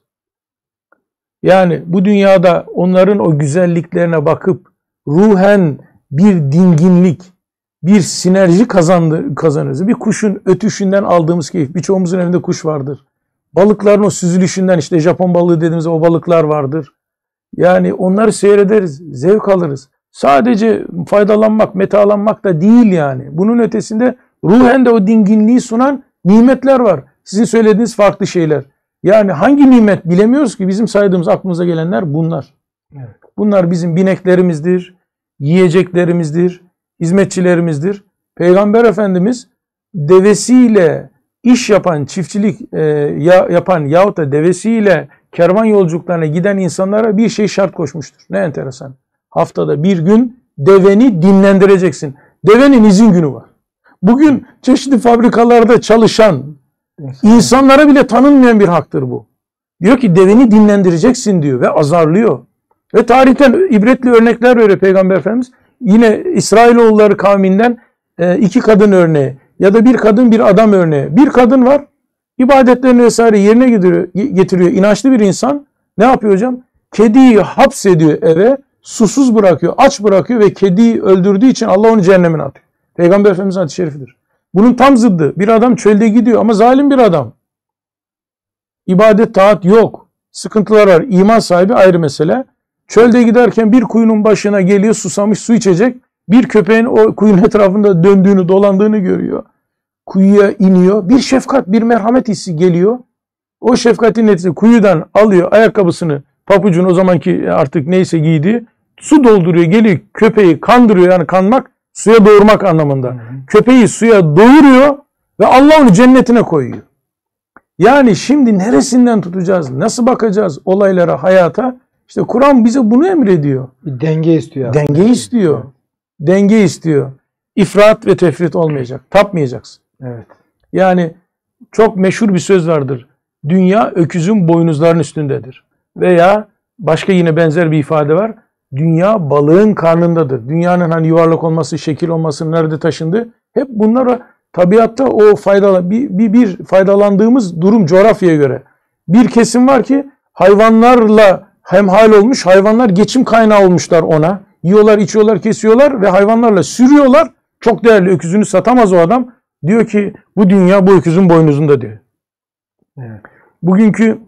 Yani bu dünyada onların o güzelliklerine bakıp ruhen bir dinginlik, bir sinerji kazanırız. Bir kuşun ötüşünden aldığımız keyif. Birçoğumuzun evinde kuş vardır. Balıkların o süzülüşünden, işte Japon balığı dediğimiz o balıklar vardır. Yani onları seyrederiz, zevk alırız. Sadece faydalanmak, metalanmak da değil yani. Bunun ötesinde ruhen de o dinginliği sunan nimetler var. Sizin söylediğiniz farklı şeyler. Yani hangi nimet bilemiyoruz ki, bizim saydığımız aklımıza gelenler bunlar. Evet. Bunlar bizim bineklerimizdir, yiyeceklerimizdir, hizmetçilerimizdir. Peygamber Efendimiz devesiyle iş yapan, çiftçilik yapan yahut da devesiyle kervan yolculuklarına giden insanlara bir şey şart koşmuştur. Ne enteresan. Haftada bir gün deveni dinlendireceksin. Devenin izin günü var. Bugün çeşitli fabrikalarda çalışan insanlara bile tanınmayan bir haktır bu. Diyor ki deveni dinlendireceksin diyor ve azarlıyor. Ve tarihten ibretli örnekler veriyor Peygamber Efendimiz. Yine İsrailoğulları kavminden 2 kadın örneği ya da bir kadın bir adam örneği. Bir kadın var, ibadetlerini vesaire yerine getiriyor. İnançlı bir insan ne yapıyor hocam? Kediyi hapsediyor eve, susuz bırakıyor, aç bırakıyor ve kediyi öldürdüğü için Allah onu cehennemine atıyor. Peygamber Efendimiz'in hadis-i şerifidir. Bunun tam zıddı. Bir adam çölde gidiyor ama zalim bir adam. İbadet, taat yok. Sıkıntılar var. İman sahibi ayrı mesele. Çölde giderken bir kuyunun başına geliyor, susamış, su içecek. Bir köpeğin o kuyunun etrafında döndüğünü, dolandığını görüyor. Kuyuya iniyor. Bir şefkat, bir merhamet hissi geliyor. O şefkatin neticesi kuyudan alıyor ayakkabısını, papucunu, o zamanki artık neyse giydi. Su dolduruyor, geliyor köpeği kandırıyor, yani kanmak suya doğurmak anlamında. Köpeği suya doyuruyor ve Allah onu cennetine koyuyor. Yani şimdi neresinden tutacağız? Nasıl bakacağız olaylara, hayata? İşte Kur'an bize bunu emrediyor. Bir denge istiyor. Denge istiyor. Denge istiyor. İfrat ve tefrit olmayacak. Tapmayacaksın. Evet. Yani çok meşhur bir söz vardır. Dünya öküzün boynuzlarının üstündedir. Veya başka yine benzer bir ifade var. Dünya balığın karnındadır. Dünyanın hani yuvarlak olması, şekil olması, nerede taşındı? Hep bunlar tabiatta o bir faydalandığımız durum coğrafyaya göre. Bir kesim var ki hayvanlarla hemhal olmuş. Hayvanlar geçim kaynağı olmuşlar ona. Yiyorlar, içiyorlar, kesiyorlar ve hayvanlarla sürüyorlar. Çok değerli, öküzünü satamaz o adam. Diyor ki bu dünya bu öküzün boynuzunda diyor. Evet. Bugünkü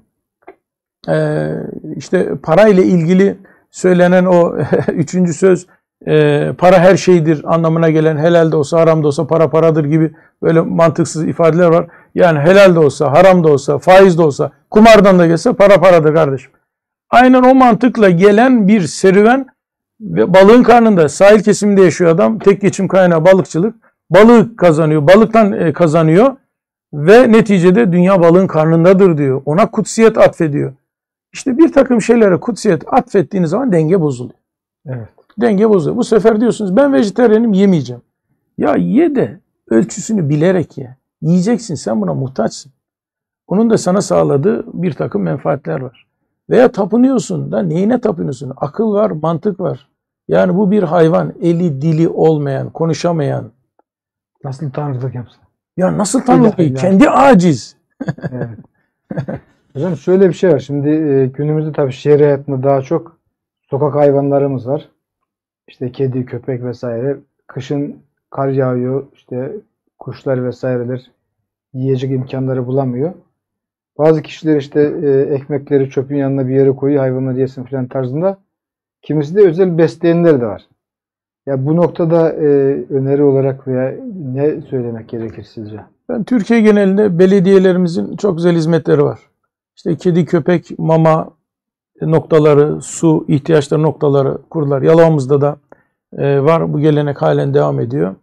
işte parayla ilgili söylenen o üçüncü söz, para her şeydir anlamına gelen, helal de olsa haram da olsa para paradır gibi böyle mantıksız ifadeler var. Yani helal de olsa, haram da olsa, faiz de olsa, kumardan da gelse para paradır kardeşim. Aynen o mantıkla gelen bir serüven ve balığın karnında, sahil kesiminde yaşıyor adam. Tek geçim kaynağı balıkçılık. Balık kazanıyor, balıktan kazanıyor ve neticede dünya balığın karnındadır diyor. Ona kutsiyet atfediyor. İşte bir takım şeylere kutsiyet atfettiğiniz zaman denge bozuluyor. Evet. Denge bozuluyor. Bu sefer diyorsunuz ben vejetaryenim, yemeyeceğim. Ya ye de ölçüsünü bilerek ye. Yiyeceksin, sen buna muhtaçsın. Onun da sana sağladığı bir takım menfaatler var. Veya tapınıyorsun da neyine tapınıyorsun? Akıl var, mantık var. Yani bu bir hayvan, eli dili olmayan, konuşamayan. Nasıl tanrılık yapsın? Ya nasıl tanrılık? İlahi. Kendi aciz. Evet. Hocam şöyle bir şey var. Şimdi günümüzde tabii şehir hayatında daha çok sokak hayvanlarımız var. İşte kedi, köpek vesaire. Kışın kar yağıyor. İşte kuşlar vesaireler yiyecek imkanları bulamıyor. Bazı kişiler işte ekmekleri çöpün yanına bir yere koyuyor, hayvanlar yesin falan tarzında. Kimisi de özel besleyenler de var. Ya bu noktada öneri olarak veya ne söylemek gerekir sizce? Ben Türkiye genelinde belediyelerimizin çok güzel hizmetleri var. İşte kedi, köpek, mama noktaları, su ihtiyaçları noktaları kurdular. Yalova'mızda da var. Bu gelenek halen devam ediyor.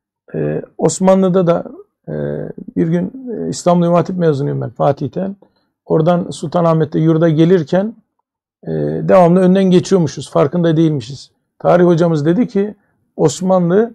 Osmanlı'da da bir gün İstanbul İmam Hatip mezunuyum ben Fatih'ten. Oradan Sultanahmet'te yurda gelirken devamlı önden geçiyormuşuz. Farkında değilmişiz. Tarih hocamız dedi ki Osmanlı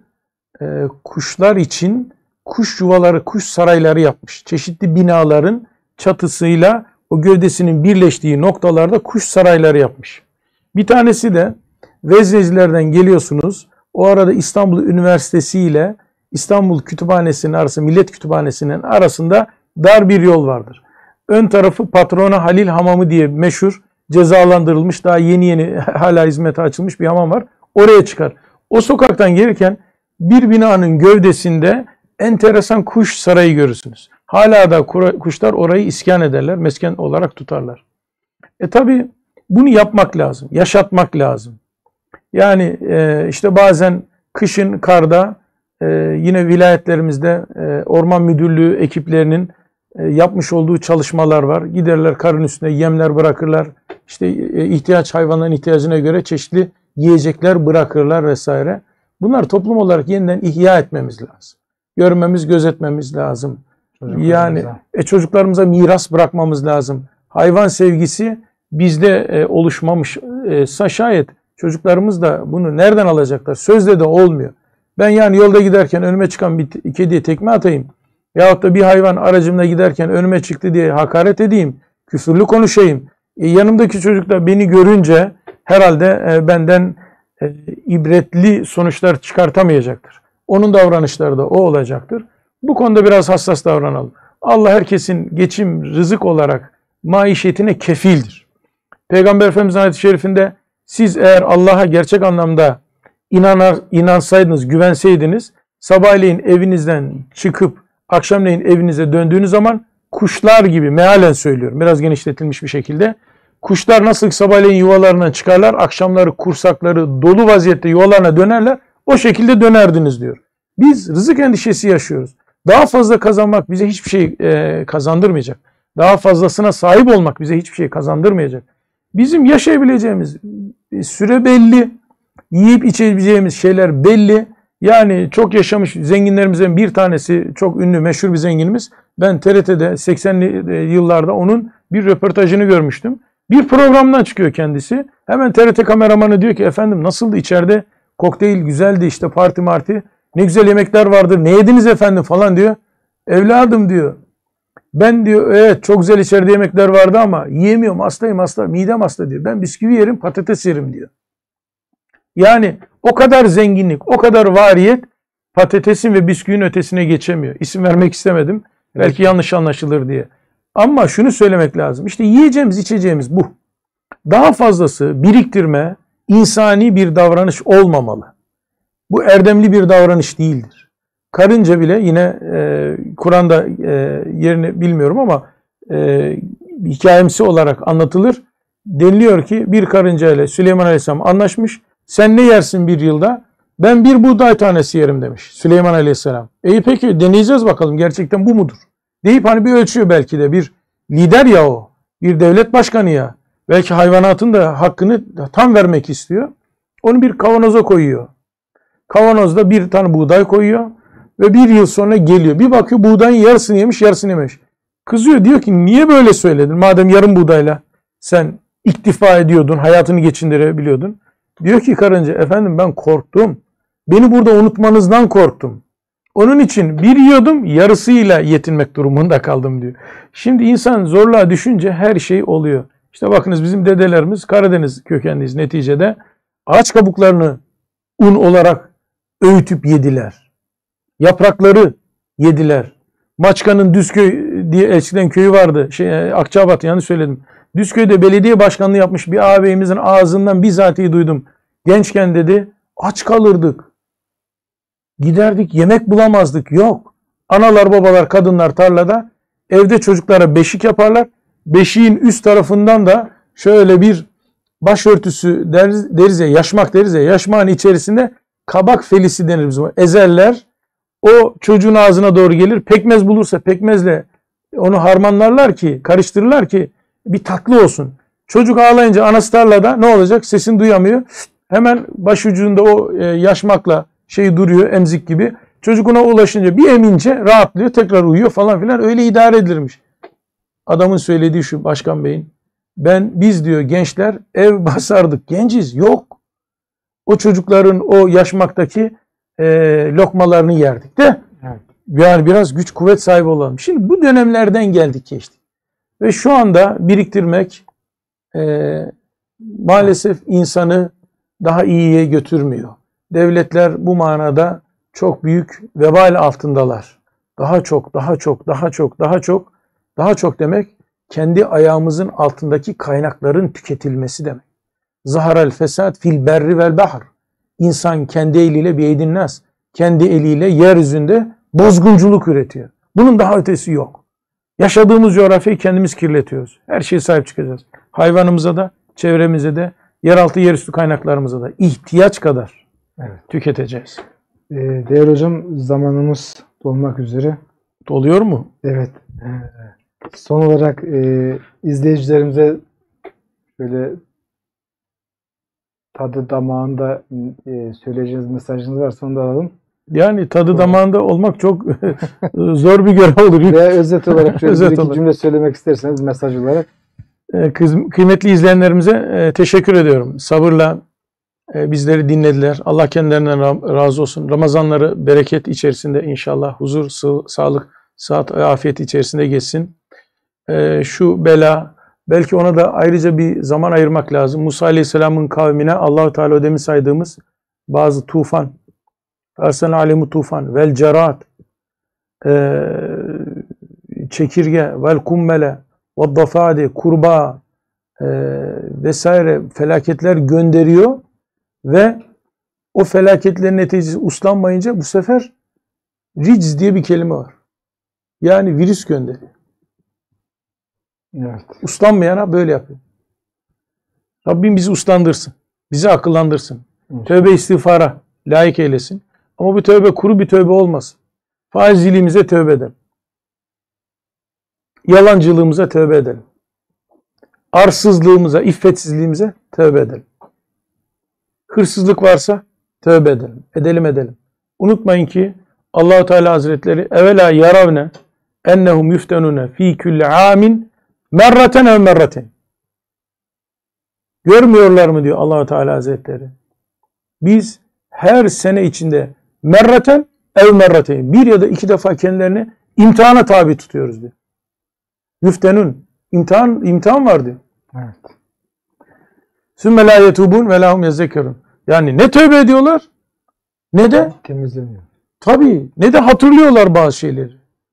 kuşlar için kuş yuvaları, kuş sarayları yapmış. Çeşitli binaların çatısıyla o gövdesinin birleştiği noktalarda kuş sarayları yapmış. Bir tanesi de Veznecilerden geliyorsunuz. O arada İstanbul Üniversitesi ile İstanbul Kütüphanesi'nin arası, Millet Kütüphanesi'nin arasında dar bir yol vardır. Ön tarafı Patrona Halil Hamamı diye meşhur, cezalandırılmış, daha yeni hala hizmete açılmış bir hamam var. Oraya çıkar. O sokaktan gelirken bir binanın gövdesinde enteresan kuş sarayı görürsünüz. Hala da kuşlar orayı iskan ederler, mesken olarak tutarlar. Tabi bunu yapmak lazım, yaşatmak lazım. Yani işte bazen kışın karda yine vilayetlerimizde orman müdürlüğü ekiplerinin yapmış olduğu çalışmalar var. Giderler karın üstüne yemler bırakırlar. İşte hayvanların ihtiyacına göre çeşitli yiyecekler bırakırlar vesaire. Bunlar toplum olarak yeniden ihya etmemiz lazım. Görmemiz, gözetmemiz lazım. Yani çocuklarımıza miras bırakmamız lazım. Hayvan sevgisi bizde oluşmamışsa şayet çocuklarımız da bunu nereden alacaklar? Sözle de olmuyor. Ben yani yolda giderken önüme çıkan bir kediye tekme atayım. Yahut da bir hayvan aracımla giderken önüme çıktı diye hakaret edeyim. Küfürlü konuşayım. Yanımdaki çocuk da beni görünce herhalde benden ibretli sonuçlar çıkartamayacaktır. Onun davranışları da o olacaktır. Bu konuda biraz hassas davranalım. Allah herkesin geçim, rızık olarak maişetine kefildir. Peygamber Efendimiz'in hadis-i şerifinde siz eğer Allah'a gerçek anlamda inansaydınız, güvenseydiniz, sabahleyin evinizden çıkıp akşamleyin evinize döndüğünüz zaman kuşlar gibi, mealen söylüyorum, biraz genişletilmiş bir şekilde, kuşlar nasıl sabahleyin yuvalarından çıkarlar, akşamları kursakları dolu vaziyette yuvalarına dönerler, o şekilde dönerdiniz diyor. Biz rızık endişesi yaşıyoruz. Daha fazla kazanmak bize hiçbir şey kazandırmayacak. Daha fazlasına sahip olmak bize hiçbir şey kazandırmayacak. Bizim yaşayabileceğimiz süre belli, yiyip içebileceğimiz şeyler belli. Yani çok yaşamış zenginlerimizden bir tanesi, çok ünlü, meşhur bir zenginimiz. Ben TRT'de 80'li yıllarda onun bir röportajını görmüştüm. Bir programdan çıkıyor kendisi. Hemen TRT kameramanı diyor ki efendim nasıldı içeride? Kokteyl güzeldi, işte parti. Ne güzel yemekler vardır. Ne yediniz efendim falan diyor. Evladım diyor. Ben diyor evet çok güzel içeride yemekler vardı ama yiyemiyorum, hastayım, hasta, midem hasta diyor. Ben bisküvi yerim, patates yerim diyor. Yani o kadar zenginlik, o kadar variyet patatesin ve bisküvinin ötesine geçemiyor. İsim vermek istemedim. Belki yanlış anlaşılır diye. Ama şunu söylemek lazım. İşte yiyeceğimiz, içeceğimiz bu. Daha fazlası biriktirme insani bir davranış olmamalı. Bu erdemli bir davranış değildir. Karınca bile yine Kur'an'da yerini bilmiyorum ama hikayemsi olarak anlatılır. Deniliyor ki bir karınca ile Süleyman Aleyhisselam anlaşmış. Sen ne yersin bir yılda? Ben bir buğday tanesi yerim demiş Süleyman Aleyhisselam. Peki deneyeceğiz bakalım gerçekten bu mudur? Deyip hani bir ölçüyor belki de bir lider ya o. Bir devlet başkanı ya. Belki hayvanatın da hakkını tam vermek istiyor. Onu bir kavanoza koyuyor. Kavanozda bir tane buğday koyuyor. Ve bir yıl sonra geliyor. Bir bakıyor buğdayın yarısını yemiş, yarısını yememiş. Kızıyor, diyor ki niye böyle söyledin? Madem yarım buğdayla sen iktifa ediyordun, hayatını geçindirebiliyordun. Diyor ki karınca, efendim ben korktum. Beni burada unutmanızdan korktum. Onun için bir yiyordum, yarısıyla yetinmek durumunda kaldım diyor. Şimdi insan zorluğa düşünce her şey oluyor. İşte bakınız bizim dedelerimiz Karadeniz kökenliyiz neticede. Ağaç kabuklarını un olarak öğütüp yediler. Yaprakları yediler. Maçka'nın Düzköy diye eskiden köyü vardı. Akçabat, yanlış söyledim. Düzköy'de belediye başkanlığı yapmış bir ağabeyimizin ağzından bizatihi duydum. Gençken dedi aç kalırdık. Giderdik yemek bulamazdık. Yok. Analar, babalar, kadınlar tarlada. Evde çocuklara beşik yaparlar. Beşiğin üst tarafından da şöyle bir başörtüsü deriz ya, yaşmak deriz ya. Yaşmağın içerisinde kabak felisi denir bizim. Ezerler. O çocuğun ağzına doğru gelir. Pekmez bulursa pekmezle onu harmanlarlar ki, karıştırırlar ki bir tatlı olsun. Çocuk ağlayınca anası tarlada ne olacak? Sesini duyamıyor. Hemen başucunda o yaşmakla duruyor, emzik gibi. Çocuk ona ulaşınca bir emince rahatlıyor, tekrar uyuyor falan filan. Öyle idare edilirmiş. Adamın söylediği şu, Başkan Bey'in. Biz diyor gençler ev basardık. Genciz. Yok. O çocukların o yaşmaktaki lokmalarını yerdik de. Evet. Yani biraz güç kuvvet sahibi olalım. Şimdi bu dönemlerden geldik geçtik. Ve şu anda biriktirmek maalesef insanı daha iyiye götürmüyor. Devletler bu manada çok büyük vebal altındalar. Daha çok demek kendi ayağımızın altındaki kaynakların tüketilmesi demek. Zaharel fesat fil berri vel bahr. İnsan kendi eliyle biyeydin nas. Kendi eliyle yeryüzünde bozgunculuk üretiyor. Bunun daha ötesi yok. Yaşadığımız coğrafyayı kendimiz kirletiyoruz. Her şeye sahip çıkacağız. Hayvanımıza da, çevremize de, yeraltı yerüstü kaynaklarımıza da ihtiyaç kadar tüketeceğiz. Değerli hocam, zamanımız dolmak üzere. Doluyor mu? Evet. Son olarak izleyicilerimize böyle tadı damağında söyleyeceğiniz mesajınız varsa onu da alalım. Yani tadı damağında olmak çok zor bir görev olur. Ve özet olarak şöyle bir iki cümle söylemek isterseniz mesaj olarak. Kıymetli izleyenlerimize teşekkür ediyorum. Sabırla bizleri dinlediler. Allah kendilerinden razı olsun. Ramazanları bereket içerisinde inşallah huzur, sağlık, sıhhat, afiyet içerisinde geçsin. Şu bela, belki ona da ayrıca bir zaman ayırmak lazım. Musa Aleyhisselam'ın kavmine Allah-u Teala o demin saydığımız bazı tufan, Ersen alemu tufan, vel cerat, çekirge, vel kummele, ve dafade, kurbağa vesaire felaketler gönderiyor ve o felaketlerin neticesi uslanmayınca bu sefer ricz diye bir kelime var. Yani virüs gönderiyor. Evet. Uslanmayana böyle yapıyor. Rabbim bizi uslandırsın. Bizi akıllandırsın. Evet. Tövbe istiğfara layık eylesin. Ama bu tövbe kuru bir tövbe olmasın. Faizciliğimize tövbe edelim. Yalancılığımıza tövbe edelim. Arsızlığımıza, iffetsizliğimize tövbe edelim. Hırsızlık varsa tövbe edelim. Edelim. Unutmayın ki Allah-u Teala Hazretleri evvela yaravne ennehum yuftenune fi kulli amin merraten ev merraten. Görmüyorlar mı diyor Allah-u Teala Hazretleri. Biz her sene içinde merraten ev merraten, bir ya da iki defa kendilerini imtihana tabi tutuyoruz diyor. Yüftenun. İmtihan var diyor. Evet. Sümme la yetubun ve lahum yezzekerun. Yani ne tövbe ediyorlar ne de Temizleniyor. tabii ne de hatırlıyorlar bazı şeyleri.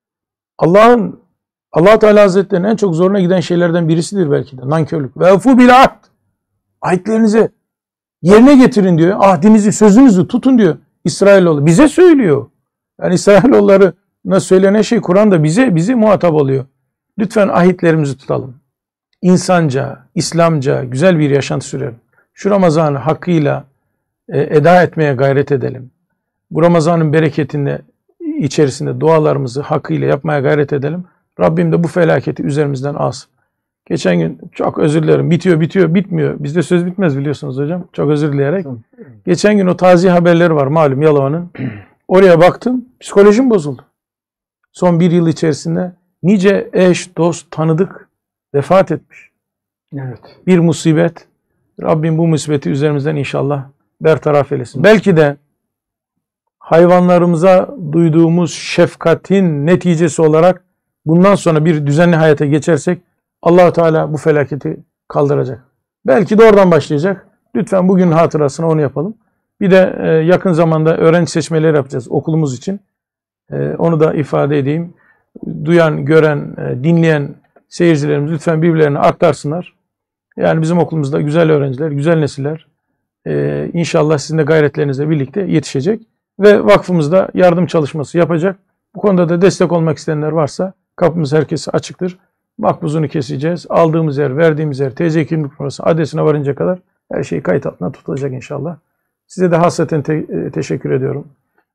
Allah Teala Hazretleri'nin en çok zoruna giden şeylerden birisidir belki de nankörlük. Ve efu bil ahd. Ahitlerinizi yerine getirin diyor. Ahdinizi, sözünüzü tutun diyor. İsrailoğlu bize söylüyor. Yani İsrailoğullarına söylenen şey Kur'an'da bizi muhatap oluyor. Lütfen ahitlerimizi tutalım. İnsanca, İslamca güzel bir yaşantı sürelim. Şu Ramazan'ı hakkıyla eda etmeye gayret edelim. Bu Ramazan'ın bereketinde içerisinde dualarımızı hakkıyla yapmaya gayret edelim. Rabbim de bu felaketi üzerimizden alsın. Geçen gün çok özür dilerim. Bitiyor, bitmiyor. Bizde söz bitmez biliyorsunuz hocam. Çok özür dileyerek. Geçen gün o taziye haberleri var malum Yalova'nın. Oraya baktım. Psikolojim bozuldu. Son bir yıl içerisinde nice eş, dost, tanıdık vefat etmiş. Evet. Bir musibet. Rabbim bu musibeti üzerimizden inşallah bertaraf eylesin. Belki de hayvanlarımıza duyduğumuz şefkatin neticesi olarak bundan sonra bir düzenli hayata geçersek Allah-u Teala bu felaketi kaldıracak. Belki de oradan başlayacak. Lütfen bugün hatırasına onu yapalım. Bir de yakın zamanda öğrenci seçmeleri yapacağız okulumuz için. Onu da ifade edeyim. Duyan, gören, dinleyen seyircilerimiz lütfen birbirlerine aktarsınlar. Yani bizim okulumuzda güzel öğrenciler, güzel nesiller inşallah sizin de gayretlerinizle birlikte yetişecek. Ve vakfımızda yardım çalışması yapacak. Bu konuda da destek olmak isteyenler varsa kapımız herkese açıktır. Makbuzunu keseceğiz. Aldığımız yer, verdiğimiz yer, TC kimlik numarası adresine varınca kadar her şey kayıt altına tutulacak inşallah. Size de hasreten teşekkür ediyorum.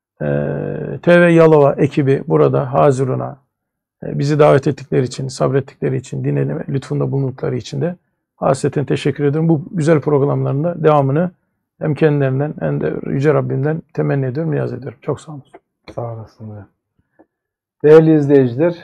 TV Yalova ekibi burada hazırına bizi davet ettikleri için, sabrettikleri için, dinleme lütfunda bulundukları için de hasreten teşekkür ediyorum. Bu güzel programlarında devamını hem kendilerinden hem de Yüce Rabbimden temenni ediyorum, niyaz ediyorum. Çok sağ olun. Sağ olasın. Değerli izleyiciler,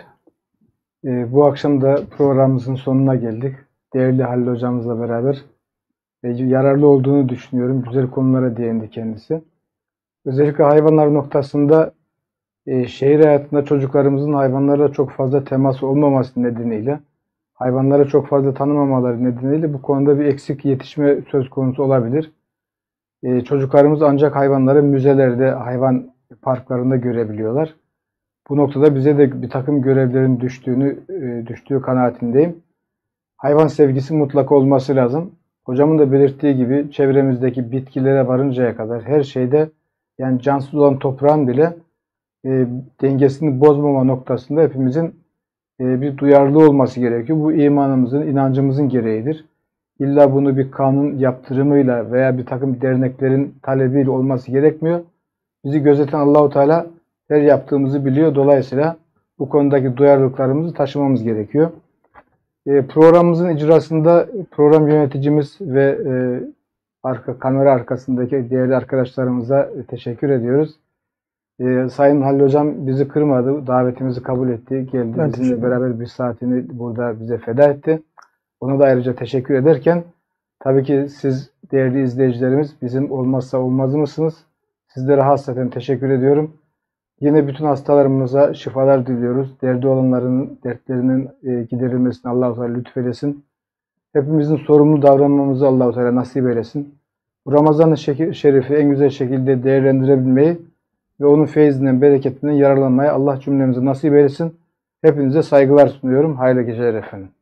bu akşam da programımızın sonuna geldik. Değerli Halil hocamızla beraber yararlı olduğunu düşünüyorum. Güzel konulara değindi kendisi. Özellikle hayvanlar noktasında şehir hayatında çocuklarımızın hayvanlarla çok fazla teması olmaması nedeniyle, hayvanları çok fazla tanımamaları nedeniyle bu konuda bir eksik yetişme söz konusu olabilir. Çocuklarımız ancak hayvanları müzelerde, hayvan parklarında görebiliyorlar. Bu noktada bize de bir takım görevlerin düştüğü kanaatindeyim. Hayvan sevgisi mutlaka olması lazım. Hocamın da belirttiği gibi çevremizdeki bitkilere varıncaya kadar her şeyde, yani cansız olan toprağın bile dengesini bozmama noktasında hepimizin bir duyarlı olması gerekiyor. Bu imanımızın, inancımızın gereğidir. İlla bunu bir kanun yaptırımıyla veya bir takım derneklerin talebiyle olması gerekmiyor. Bizi gözeten Allahu Teala her yaptığımızı biliyor. Dolayısıyla bu konudaki duyarlılıklarımızı taşımamız gerekiyor. Programımızın icrasında program yöneticimiz ve kamera arkasındaki değerli arkadaşlarımıza teşekkür ediyoruz. Sayın Halil Hocam bizi kırmadı, davetimizi kabul etti, geldi. Bizimle beraber bir saatini burada bize feda etti. Ona da ayrıca teşekkür ederken, tabii ki siz değerli izleyicilerimiz bizim olmazsa olmazımızsınız. Sizlere hasreten teşekkür ediyorum. Yine bütün hastalarımıza şifalar diliyoruz. Derdi olanların dertlerinin giderilmesini Allah-u Teala lütfeylesin. Hepimizin sorumlu davranmamızı Allah-u Teala nasip eylesin. Bu Ramazan-ı Şerif'i en güzel şekilde değerlendirebilmeyi ve onun feyzinden, bereketinden yararlanmayı Allah cümlemize nasip eylesin. Hepinize saygılar sunuyorum. Hayırlı geceler efendim.